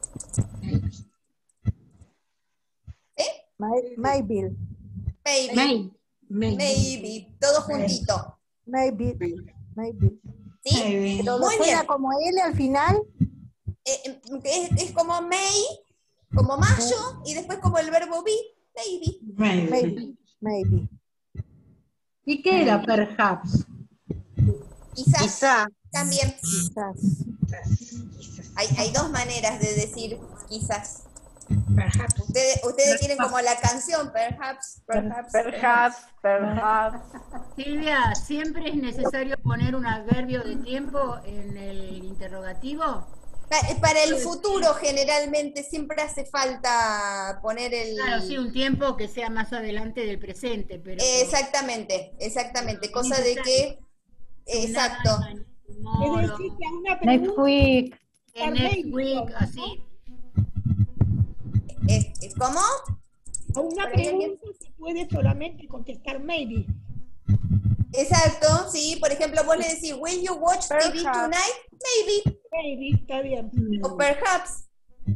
Maybe. Maybe. Todo juntito. Maybe. ¿Sí? Pero Muy suena bien. como L al final. Es como may, como mayo, y después como el verbo be, maybe. Maybe. ¿Y qué era perhaps? Quizás. También. Hay dos maneras de decir quizás. Ustedes tienen como la canción, perhaps. Silvia, ¿siempre es necesario poner un adverbio de tiempo en el interrogativo? Para el futuro generalmente siempre hace falta poner el... Claro, sí, un tiempo que sea más adelante del presente, pero... Exactamente, cosa de que... Exacto. Es decir, que a una Next pregunta... week. Next week, así. ¿Cómo? A una pregunta se puede solamente contestar maybe. Exacto, sí, por ejemplo, vos le decís, will you watch TV tonight? Maybe. Maybe, está bien. O perhaps.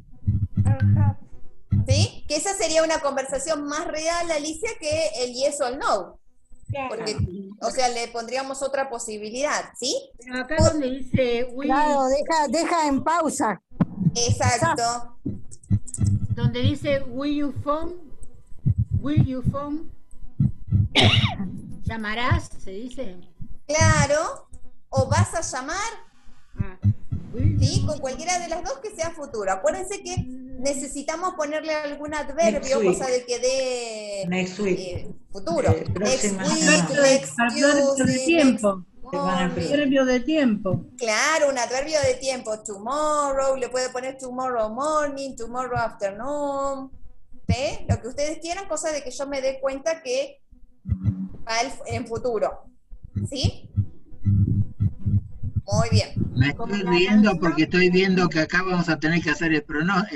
¿Sí? Que esa sería una conversación más real, Alicia, que el yes o el no. Claro. Porque, o sea, le pondríamos otra posibilidad, ¿sí? Pero acá donde dice will, Claro, deja en pausa. Exacto. donde dice will you phone, llamarás, se dice. Claro, o vas a llamar. Sí, con cualquiera de las dos que sea futuro. Acuérdense que necesitamos ponerle algún adverbio, cosa de que dé Next week. futuro. Next week, next Adverbio de tiempo. morning. Adverbio de tiempo. Claro, un adverbio de tiempo. Tomorrow, le puede poner tomorrow morning, tomorrow afternoon. ¿Sí? Lo que ustedes quieran, cosa de que yo me dé cuenta que va en futuro. ¿Sí? Muy bien. me estoy riendo porque estoy viendo que acá vamos a tener que hacer el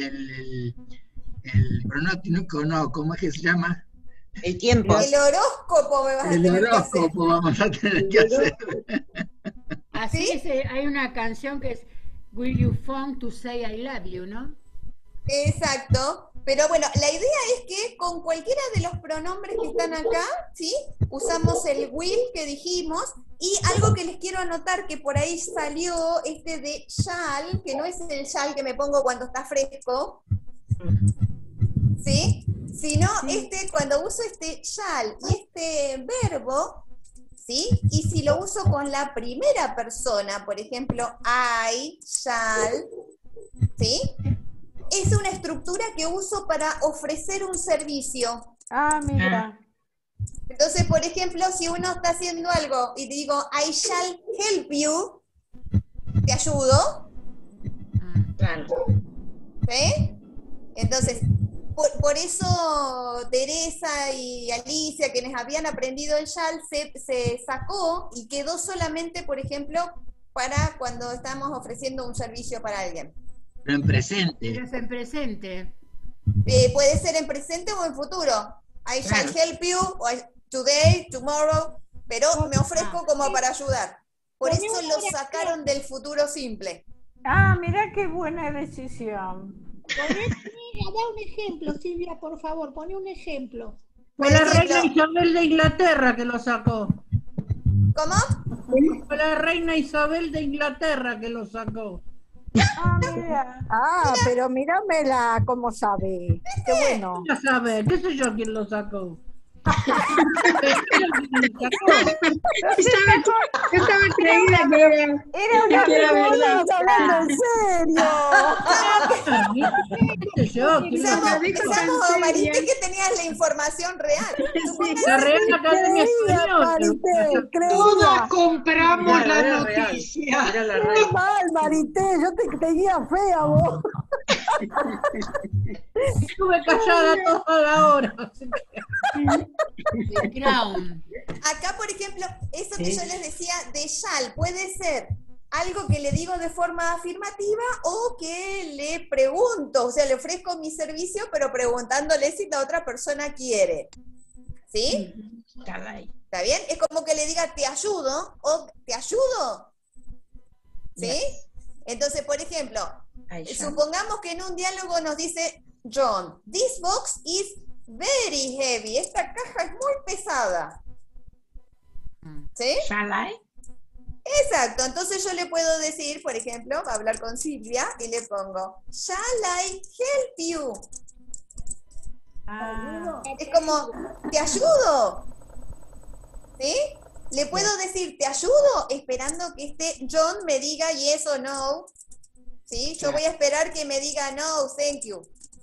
pronóstico, no, ¿cómo es que se llama? El tiempo. El horóscopo me vas a tener que hacer. El horóscopo vamos a tener que hacer. Así es, hay una canción que es Will you phone to say I love you, ¿no? Exacto. Pero bueno, la idea es que con cualquiera de los pronombres que están acá, ¿sí? Usamos el will que dijimos, y algo que les quiero anotar, que por ahí salió de shall, que no es el shall que me pongo cuando está fresco, ¿sí? Sino cuando uso shall y este verbo, ¿sí? Y si lo uso con la primera persona, por ejemplo, I shall, ¿sí? Es una estructura que uso para ofrecer un servicio. Ah, mira. Entonces, por ejemplo, si uno está haciendo algo y digo, I shall help you, te ayudo. Claro. ¿Sí? Entonces, por eso Teresa y Alicia, quienes habían aprendido el shall, se sacó y quedó solamente, por ejemplo, para cuando estamos ofreciendo un servicio para alguien. Pero en presente. Pero es en presente. Puede ser en presente o en futuro. I shall help you, o today, tomorrow, pero me ofrezco como para ayudar. Por eso lo sacaron del futuro simple. Ah, mira qué buena decisión. Da un ejemplo, Silvia, por favor, pone un ejemplo. Fue la reina Isabel de Inglaterra que lo sacó. ¿Cómo? Fue la reina Isabel de Inglaterra que lo sacó. Ah, mira. Pero míramela cómo sabe. Qué bueno. Ya sabe, qué sé yo quién lo sacó. Estaba creída que Era que era verdad. Estamos hablando en serio. Pensamos, Marité, que tenías la información real. La Real Academia Española. Todas compramos Era la real, noticia. era la Qué real. mal, Marité, yo te tenía fe a vos. Estuve callada toda la hora. Acá, por ejemplo, eso que yo les decía de shall puede ser algo que le digo de forma afirmativa o que le pregunto, o sea, le ofrezco mi servicio, pero preguntándole si la otra persona quiere. ¿Sí? ¿Está bien? Es como que le diga te ayudo o te ayudo. ¿Sí? Entonces, por ejemplo, supongamos que en un diálogo nos dice John, this box is very heavy. Esta caja es muy pesada. ¿Sí? Shall I? Exacto. Entonces yo le puedo decir, por ejemplo, va a hablar con Silvia y le pongo, shall I help you? Es como, ¿te ayudo? ¿Sí? Le puedo decir, ¿te ayudo? Esperando que este John me diga yes o no. ¿Sí? Yo voy a esperar que me diga no, thank you.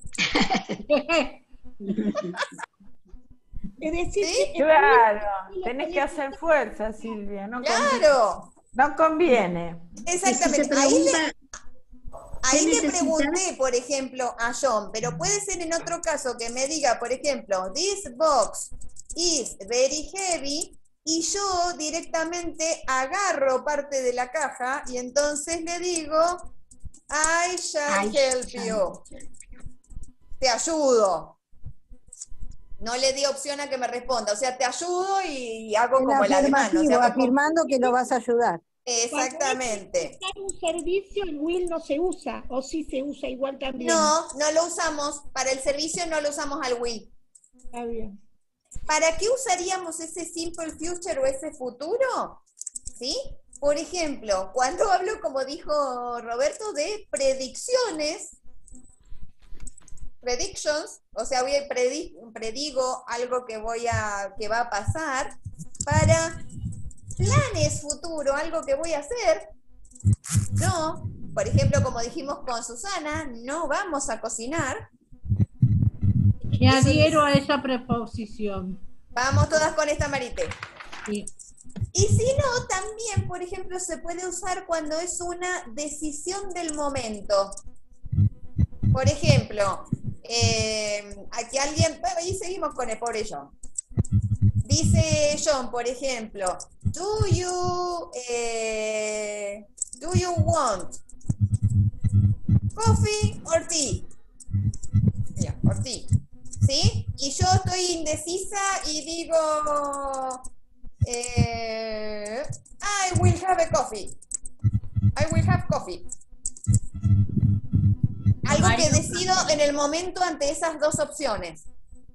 Es decir, ¿Sí? Claro, tenés que hacer fuerza, Silvia. No Claro. No conviene. Exactamente. Ahí le pregunté, por ejemplo, a John, pero puede ser en otro caso que me diga, por ejemplo, this box is very heavy, y yo directamente agarro parte de la caja y entonces le digo, I shall help you. Te ayudo. No le di opción a que me responda, o sea, te ayudo y hago como el alemán. O sea, como... afirmando que lo vas a ayudar. Exactamente. Cuando es un servicio, el will no se usa, o sí se usa igual también. No, no lo usamos. Para el servicio no lo usamos al will. Está bien. ¿Para qué usaríamos ese simple future o ese futuro? ¿Sí? Por ejemplo, cuando hablo, como dijo Roberto, de predicciones, predictions, o sea, predigo algo que va a pasar, para planes futuro, algo que voy a hacer. No, por ejemplo, como dijimos con Susana, no vamos a cocinar. Me adhiero a esa preposición. Vamos todas con esta, Marité. Sí. Y si no, también, por ejemplo, se puede usar cuando es una decisión del momento. Por ejemplo, aquí alguien, bueno, ahí seguimos con el pobre John. Dice John, por ejemplo, do you want coffee or tea? Yeah, or tea. ¿Sí? Y yo estoy indecisa y digo, I will have a coffee. I will have coffee. Algo que decido en el momento ante esas dos opciones.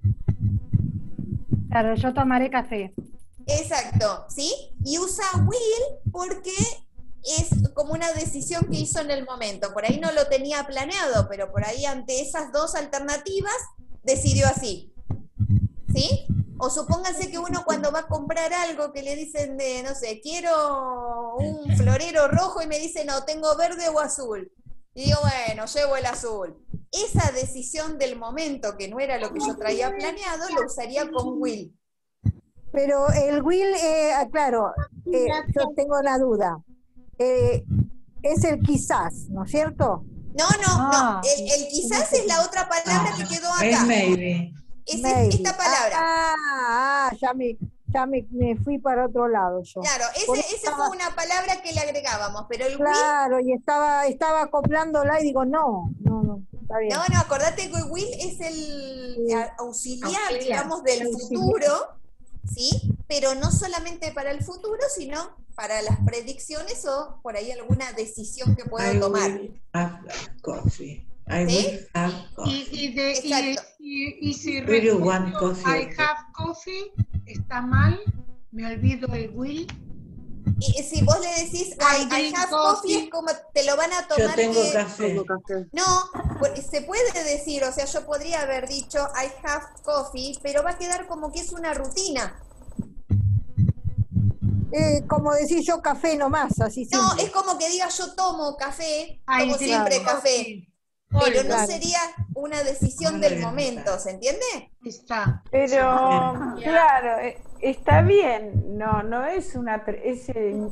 Claro, yo tomaré café. Exacto, ¿sí? Y usa will porque es como una decisión que hizo en el momento. Por ahí no lo tenía planeado, pero por ahí ante esas dos alternativas decidió así. ¿Sí? O supónganse que uno cuando va a comprar algo que le dicen de, no sé, quiero un florero rojo y me dice, no, tengo verde o azul. Y digo, bueno, llevo el azul. Esa decisión del momento, que no era lo que yo traía planeado, lo usaría con will. Pero el will, claro, yo tengo la duda. Es el quizás, ¿no es cierto? No. El quizás es la otra palabra que quedó acá. Es maybe. Esta palabra. Ya me fui para otro lado yo. Claro, esa fue una palabra que le agregábamos, pero el claro, y estaba acoplándola y digo, no, está bien. No, acordate que el will es el auxiliar, digamos, del futuro, ¿sí? Pero no solamente para el futuro, sino para las predicciones o por ahí alguna decisión que puedo tomar. Have coffee. I will have coffee. Y si Do you want respondo coffee? I have coffee, está mal, me olvido el will. Y si vos le decís I have coffee, es como te lo van a tomar. Yo tengo café. No, se puede decir, o sea, yo podría haber dicho I have coffee, pero va a quedar como que es una rutina. como decir yo café nomás, así No, simple. es como que diga yo tomo café, Ay, tomo sí, siempre claro. café. Pero no Claro. sería una decisión del momento, ¿se entiende? Está. Pero, claro, está bien, no es una, es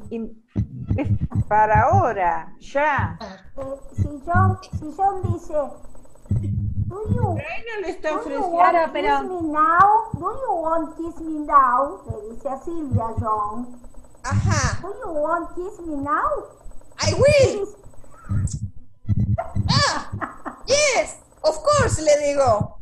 para ahora, ya. Si John dice, do you, no le está do you ofreciendo. want Claro, pero- kiss me now? Do you want kiss me now? Le dice a Silvia John. Ajá. Do you want kiss me now? I will. Yes, of course, le digo.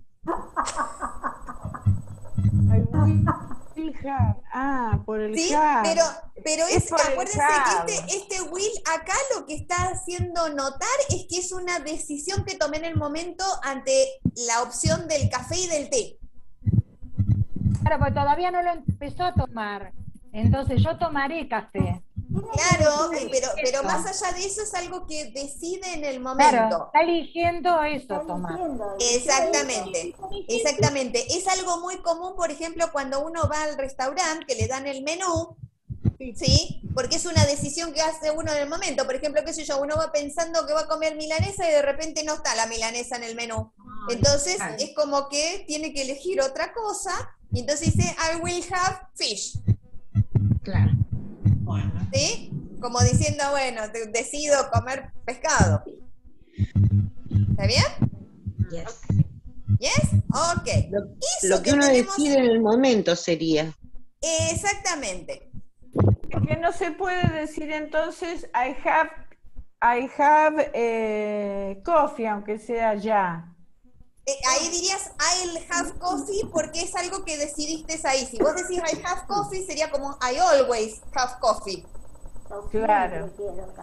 Por el Sí, have. pero es, por el acuérdense have. que este will acá lo que está haciendo notar es que es una decisión que tomé en el momento ante la opción del café y del té. Claro, porque todavía no lo empezó a tomar. Entonces yo tomaré café. Claro, pero más allá de eso es algo que decide en el Claro, momento. está eligiendo eso, tomar. Exactamente, exactamente. Es algo muy común, por ejemplo, cuando uno va al restaurante que le dan el menú, ¿sí? Porque es una decisión que hace uno en el momento. Por ejemplo, qué sé yo, uno va pensando que va a comer milanesa y de repente no está la milanesa en el menú. Entonces es como que tiene que elegir otra cosa y entonces dice, I will have fish. Claro. ¿Sí? Como diciendo, bueno, decido comer pescado. ¿Está bien? Yes. ¿Yes? Ok. Lo que uno decide en el momento sería. Exactamente. Que no se puede decir entonces I have coffee, aunque sea ya. Ahí dirías I'll have coffee porque es algo que decidiste ahí. Si vos decís I have coffee sería como I always have coffee. Claro.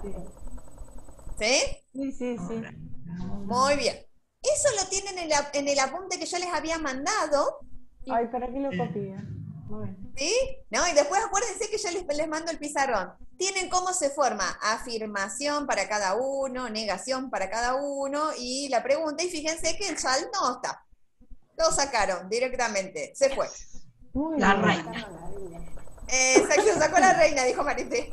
¿Sí? Sí. Muy bien. Eso lo tienen en el apunte que yo les había mandado. Ay, ¿para qué lo copio? ¿Sí? ¿No? Y después acuérdense que yo les mando el pizarrón. Tienen cómo se forma afirmación para cada uno, negación para cada uno y la pregunta. Y fíjense que el shall no está. Lo sacaron directamente. Se fue. La reina. Exacto, sacó la reina, dijo Marité.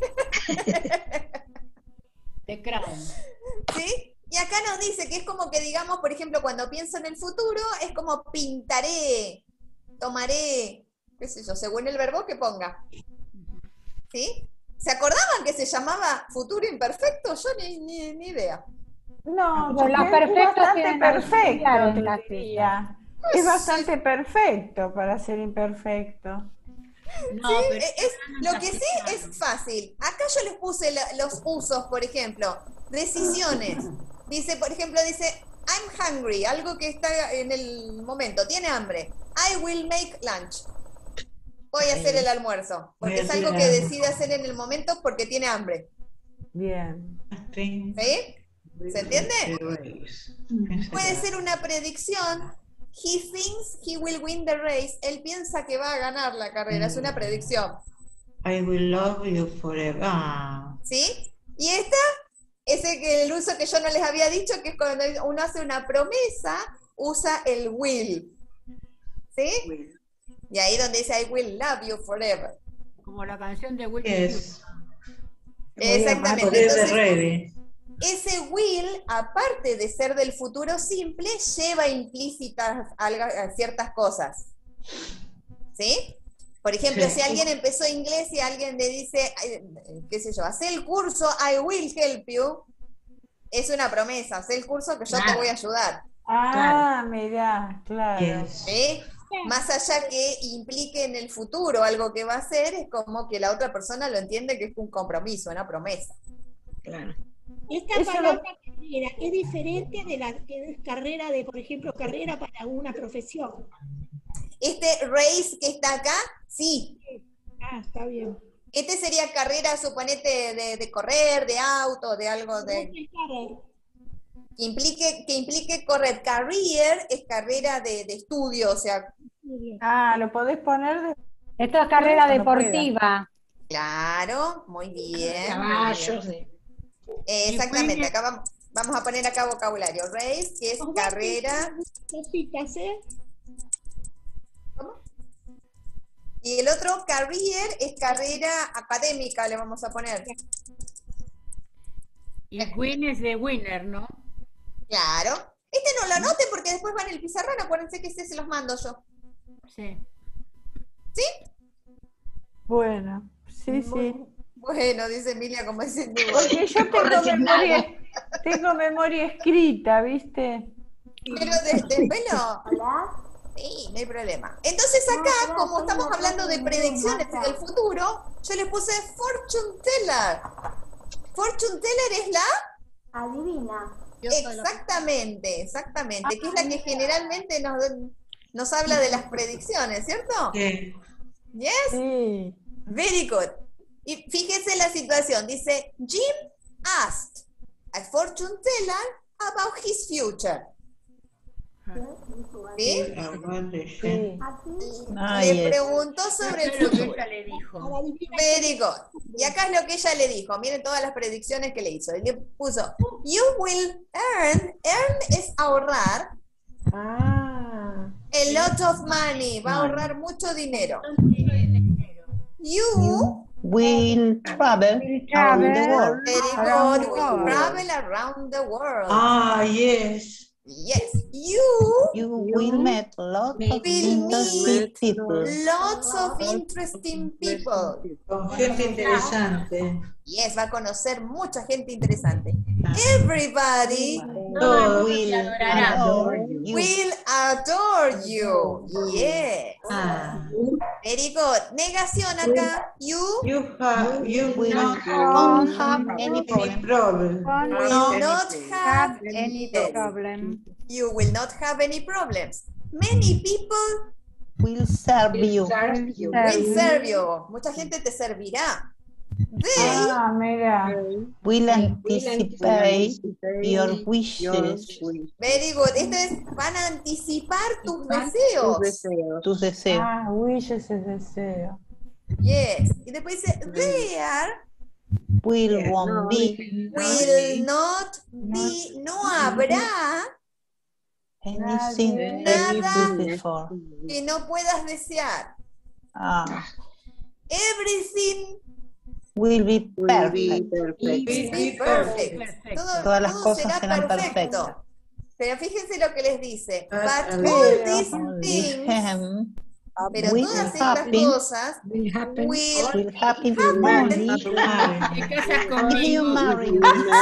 The Crown. ¿Sí? Y acá nos dice que es como que, digamos, por ejemplo, cuando pienso en el futuro, es como pintaré, tomaré, qué sé yo, según el verbo que ponga. ¿Sí? ¿Se acordaban que se llamaba futuro imperfecto? Yo ni idea. No, Pero los es perfectos bastante tienen perfecto, auxiliar en te la diría. Es bastante perfecto para ser imperfecto. No, sí, lo que sí es fácil. Acá yo les puse los usos, por ejemplo, decisiones. Dice, por ejemplo, dice, I'm hungry, algo que está en el momento, tiene hambre. I will make lunch. Voy a hacer el almuerzo, porque es algo que decide hacer en el momento porque tiene hambre. Bien. ¿Sí? ¿Se entiende? Puede ser una predicción. He thinks he will win the race. Él piensa que va a ganar la carrera, es una predicción. I will love you forever. ¿Sí? Y esta, el uso que yo no les había dicho, que es cuando uno hace una promesa, usa el will. ¿Sí? Y ahí donde dice I will love you forever. Como la canción de Will. Yes. Exactamente. Entonces, ese will, aparte de ser del futuro simple, lleva implícitas ciertas cosas. ¿Sí? Por ejemplo, si alguien empezó inglés y alguien le dice, qué sé yo, haz el curso, I will help you, es una promesa, haz el curso que yo te voy a ayudar. Mirá, claro. ¿Sí? Más allá que implique en el futuro algo que va a hacer, es como que la otra persona lo entiende que es un compromiso, una promesa. Claro. Esta palabra carrera es diferente de la que es carrera de, por ejemplo, carrera para una profesión. Este race que está acá, sí. Está bien. Este sería carrera, suponete, de correr, de auto, de algo de... Que implique correr. Career es carrera de estudio, o sea... lo podés poner... Esto es carrera deportiva. Claro, muy bien. Caballos. Exactamente, acá vamos a poner acá vocabulario. Race, que es carrera... Cositas, ¿eh? ¿Cómo? Y el otro, career, es carrera académica, le vamos a poner. Y win es de winner, ¿no? Claro. Este no lo anoten porque después van en el pizarrón, acuérdense que se los mando yo. Sí. ¿Sí? Bueno, sí, sí. Bueno, dice Emilia, como diciendo. Porque yo tengo memoria escrita, ¿viste? Pero después no. Sí, no hay problema. Entonces acá, como estamos hablando de predicciones del futuro, yo le puse fortune teller. Fortune teller es la adivina. Exactamente, exactamente, que es la que generalmente nos habla de las predicciones, ¿cierto? Sí. Yes? Sí. Very good. Y fíjense la situación, dice, Jim asked a fortune teller about his future. ¿Sí? Sí. Le preguntó sobre el Eso es lo que futuro. ella le dijo. Very good. Y acá es lo que ella le dijo. Miren todas las predicciones que le hizo. Y le puso, you will earn es ahorrar. A lot of money. Va a ahorrar mucho dinero. You will travel around the world. Very good. Will travel around the world. Ah, yes. Yes. You will meet lots of interesting people. Lots of interesting people. Con gente interesante. Yes, va a conocer mucha gente interesante. Everybody will adore you. Yes. Very good. Negación acá. You will not have any problem. Will not have any problem. You will not have any problems. Many people will serve you. Will serve you. Mucha gente te servirá. They mira. Will anticipate your wishes. Very good. Esto es, van a anticipar tus deseos. Tus deseos. Ah, wishes es deseo. Yes. Y después dice, there will won't be. Will not be. No habrá anything nada before. que no puedas desear. Everything will be perfect. Todas las cosas serán perfectas. Pero fíjense lo que les dice. But all these things, pero todas estas cosas will happen Te casas conmigo.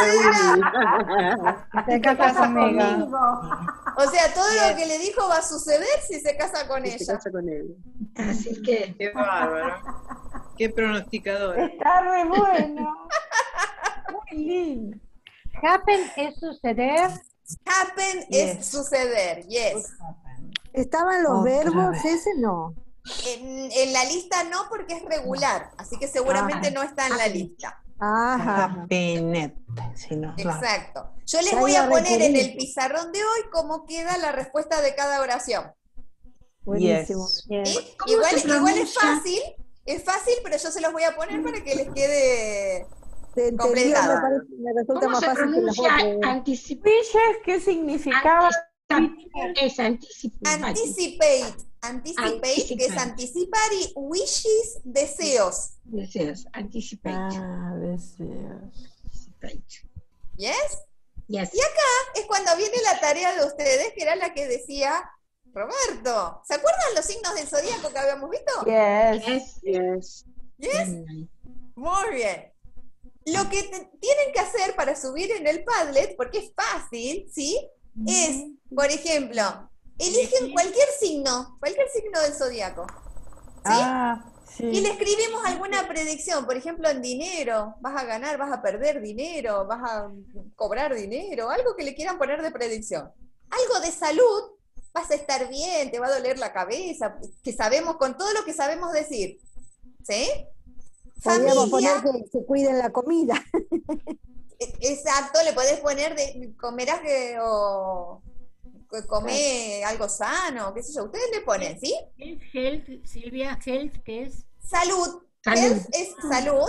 Te casas conmigo. O sea, todo lo que le dijo va a suceder si se casa con ella. Se casa con él. Así que. Qué bárbaro. Qué pronosticador. Está re bueno. Muy lindo. Happen es suceder. Happen es suceder, yes. ¿Estaban los verbos? Ese no. En la lista no, porque es regular, así que seguramente no está en la lista. Ajá. Exacto. Yo les voy a poner en el pizarrón de hoy cómo queda la respuesta de cada oración. Buenísimo. ¿Sí? Igual es fácil, pero yo se los voy a poner para que les quede completado. Me resulta más fácil que las otras. Wishes, ¿qué significaba? Es anticipate. Anticipate, que es anticipar, y wishes, deseos. Deseos, anticipate. Deseos. ¿Yes? Yes. Y acá es cuando viene la tarea de ustedes, que era la que decía Roberto. ¿Se acuerdan los signos del zodíaco que habíamos visto? Yes. Muy bien. Lo que tienen que hacer para subir en el Padlet, porque es fácil, ¿sí? Es, por ejemplo, eligen cualquier signo del zodíaco, ¿sí? Y le escribimos alguna predicción, por ejemplo, en dinero, vas a ganar, vas a perder dinero, vas a cobrar dinero, algo que le quieran poner de predicción. Algo de salud, vas a estar bien, te va a doler la cabeza, que sabemos, con todo lo que sabemos decir, ¿sí? Podríamos poner que se cuiden la comida. Exacto, le podés poner comerás o come algo sano, qué sé yo, ustedes le ponen, ¿sí? Health, Silvia, health, ¿qué es? Salud. Health es salud.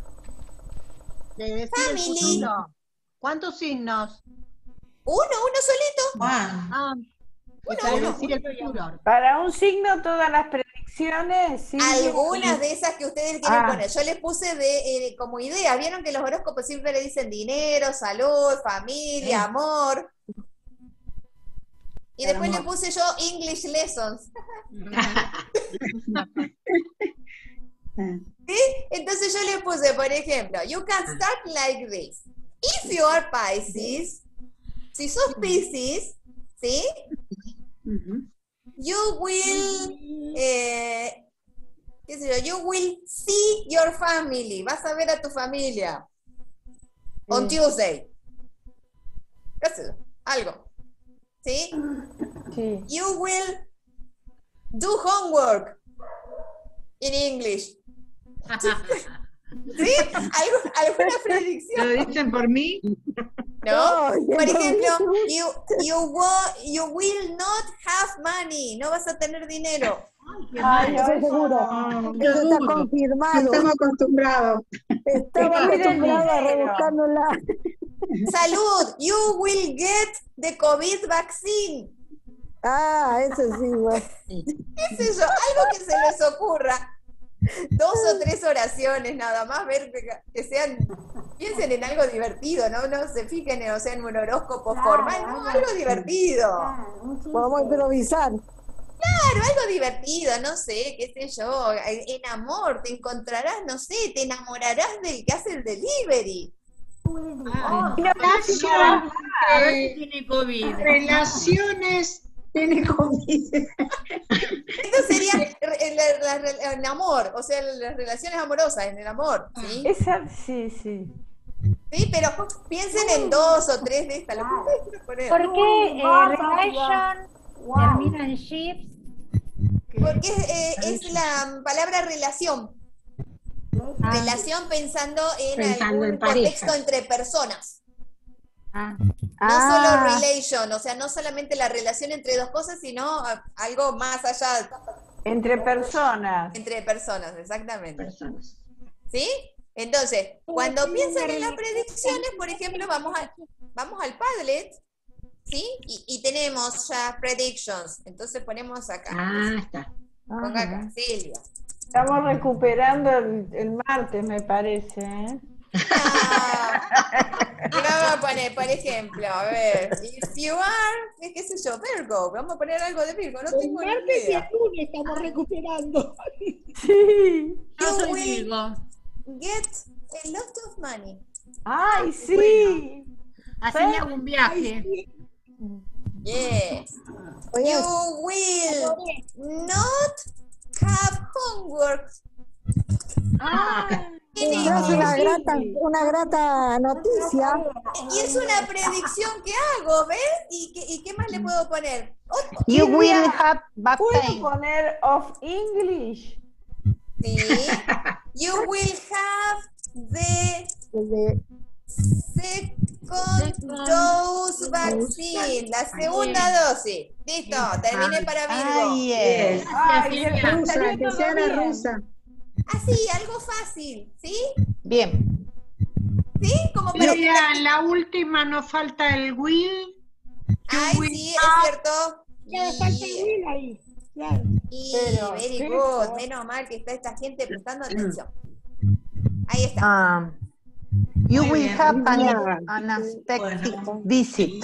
Family. ¿Cuántos signos? Uno solito. Uno. Para un signo todas las predicciones predicciones, sí. Algunas de esas que ustedes quieren Ah. poner. Yo les puse como idea. Vieron que los horóscopos siempre le dicen dinero, salud, familia, amor. Y después le puse yo English lessons. ¿Sí? Entonces yo le puse, por ejemplo, you can start like this. If you are Pisces, si sos Pisces, ¿sí? You will, qué sé yo, you will see your family. Vas a ver a tu familia. On Tuesday. ¿Qué sé yo? Algo. ¿Sí? Sí. You will do homework in English. ¿Sí? ¿Alguna predicción? ¿Lo dicen por mí? ¿No? Por ejemplo, you will not have money. No vas a tener dinero. Ay, eso seguro. Eso está confirmado. Estamos acostumbrados. Estaba acostumbrado a rebuscándola. Salud. You will get the COVID vaccine. Ah, eso sí, bueno. ¿Qué sé yo? Algo que se les ocurra. 2 o 3 oraciones nada más, ver que sean, piensen en algo divertido, no se fijen en un horóscopo formal, no, algo divertido. Vamos a improvisar. Claro, algo divertido, no sé, qué sé yo, en amor, te encontrarás, no sé, te enamorarás del que hace el delivery. A ver si tiene COVID. Relaciones. Tiene COVID. Esto sería en amor, o sea, las relaciones amorosas, en el amor, ¿sí? Sí, sí. Sí, pero piensen en 2 o 3 de estas. Lo que ustedes quieran poner. ¿Por qué relation termina en ships? Porque es la palabra relación. Relación pensando en algún contexto entre personas. No solo relation, o sea, no solamente la relación entre dos cosas, sino algo más allá. Entre personas. Entre personas, exactamente. ¿Sí? Entonces, cuando piensan en las predicciones, por ejemplo, vamos al Padlet, ¿sí? Y tenemos ya predictions. Entonces ponemos acá. Está. Ponga acá, Silvia. Estamos recuperando el martes, me parece, ¿eh? Y vamos a poner, por ejemplo, a ver, if you are, qué sé yo, Virgo, vamos a poner algo de Virgo, no tengo ni Martes y idea. el lunes estamos recuperando. Sí. You will get a lot of money. ¡Ay, sí! Así me hago un viaje. Yes. You will not have homework. Es una grata noticia. Y es una predicción que hago, ¿ves? ¿Y qué más le puedo poner? You will have back ¿Puedo pain. poner of English? Sí. You will have the second dose vaccine, la segunda dosis. Listo, terminé para Virgo. Yes. Rusa, que sea la rusa. Así, algo fácil, ¿sí? Bien. ¿Sí? Como para que... En la última nos falta el will. Ay, sí, es cierto. Ya falta el Will ahí. Claro. Y Pero, very ¿qué? good, menos mal que está esta gente prestando atención. Ahí está. You will have an unexpected visit.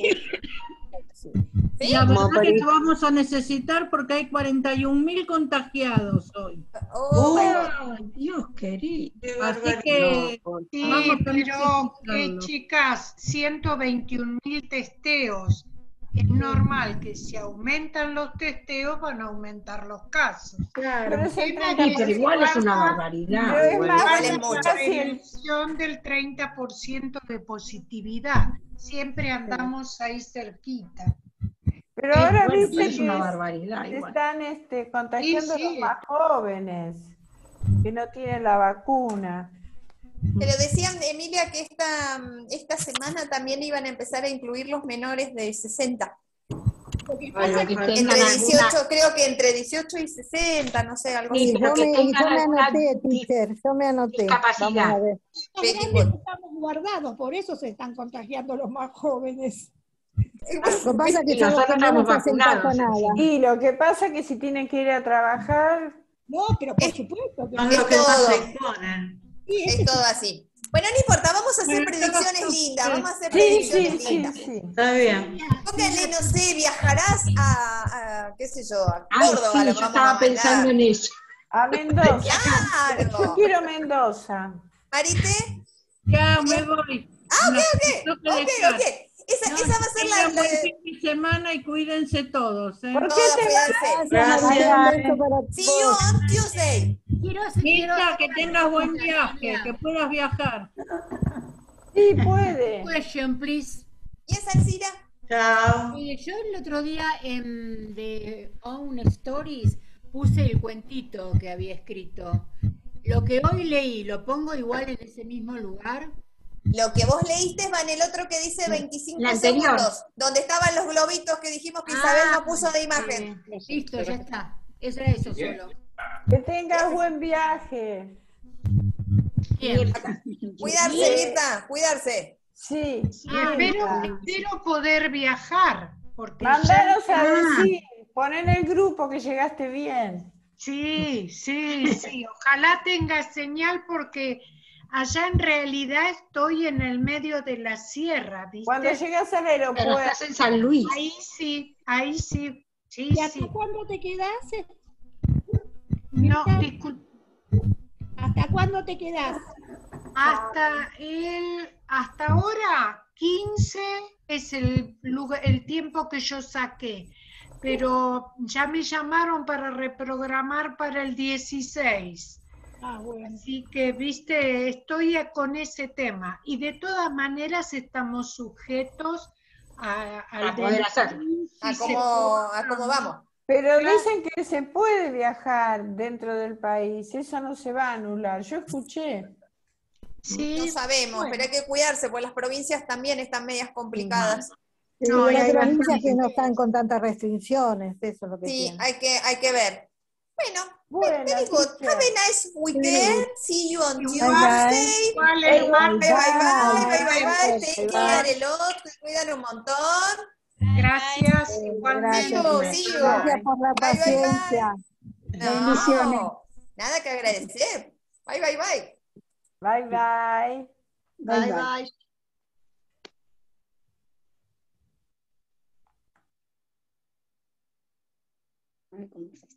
¿Sí? La verdad que lo vamos a necesitar porque hay 41.000 contagiados hoy. Oh, Ay, Dios querido. Así que Sí, vamos a pero necesitarlo. chicas, 121.000 testeos. Es normal que si aumentan los testeos van a aumentar los casos. Claro. Pero es el Sí, pero 30%. Pero igual es una barbaridad. Pero es igual. más, Igual es es mucho. casi el- Reducción del 30% de positividad. Siempre andamos ahí cerquita. Pero ahora Bueno, dice es una que barbaridad se igual. están contagiando Sí. los más jóvenes que no tienen la vacuna. Pero decían, Emilia, que esta semana también iban a empezar a incluir los menores de 60. Bueno, que tengan Entre 18, alguna- creo que entre 18 y 60, no sé, algo Sí, así. pero que tengan Yo me alguna anoté, teacher, yo me anoté. discapacidad. Vamos a ver. Los grandes estamos guardados, por eso se están contagiando los más jóvenes. Lo que pasa es que Y nosotros no nos estamos hacen caso vacunados. nada. Y lo que pasa es que si tienen que ir a trabajar, No, pero por supuesto. Son Es los que más todo. se exponen. Es todo así. Bueno, no importa, vamos a hacer predicciones lindas, vamos a hacer sí, predicciones sí, lindas. sí. Está bien. Pónganle, no sé, viajarás a qué sé yo, a Ay, Córdoba, sí, lo yo vamos estaba a pensando mandar. en eso. A Mendoza. Yo Claro. quiero Mendoza. Marite. Ya me voy. Ah, No, ok. tengo que dejar. Esa No, va a ser tengan buen fin de semana y cuídense todos. ¿Por qué Todos te vas? cuídense. Gracias, un beso para See you on Tuesday. Mirta, que tengas buen viaje, que puedas viajar. Sí, puede. Question, please. Yes, Alcira. Chao. Yo el otro día de Own Stories puse el cuentito que había escrito. Lo que hoy leí, ¿lo pongo igual en ese mismo lugar? Lo que vos leíste va en el otro que dice 25 La anterior. segundos, donde estaban los globitos que dijimos que Isabel no puso de imagen. Listo, ya está. Eso era eso solo. Que tengas buen viaje. Bien. Cuidarse, Mirta, cuidarse. Sí. Espero poder viajar. Porque Mandanos a decir, pon en el grupo que llegaste bien. Sí. Ojalá tenga señal porque allá en realidad estoy en el medio de la sierra, ¿viste? Cuando llegas al Pero aeropuerto. estás en San Luis. Ahí sí. ¿Y hasta cuándo te quedás? No, disculpe. ¿Hasta cuándo te quedás? Hasta ahora 15 es el tiempo que yo saqué, pero ya me llamaron para reprogramar para el 16. Bueno. Así que, viste, estoy con ese tema. Y de todas maneras estamos sujetos al poder hacerlo. A cómo vamos. Pero dicen que se puede viajar dentro del país, eso no se va a anular. Yo escuché. Sí, no sabemos, pero hay que cuidarse, porque las provincias también están medias complicadas. No, hay provincias que no están con tantas restricciones, eso es lo que Sí, tienen. hay que ver. Bueno, very good. teacher. Have a nice weekend. See you on Bye, Tuesday. bye. Bye. Take care a lot. Cuidan un montón. Gracias, igualmente. See you. Gracias por la Bye, bye, bye. paciencia. No, nada que agradecer. Bye. Bye, bye. Bye. Ay, ¿cómo se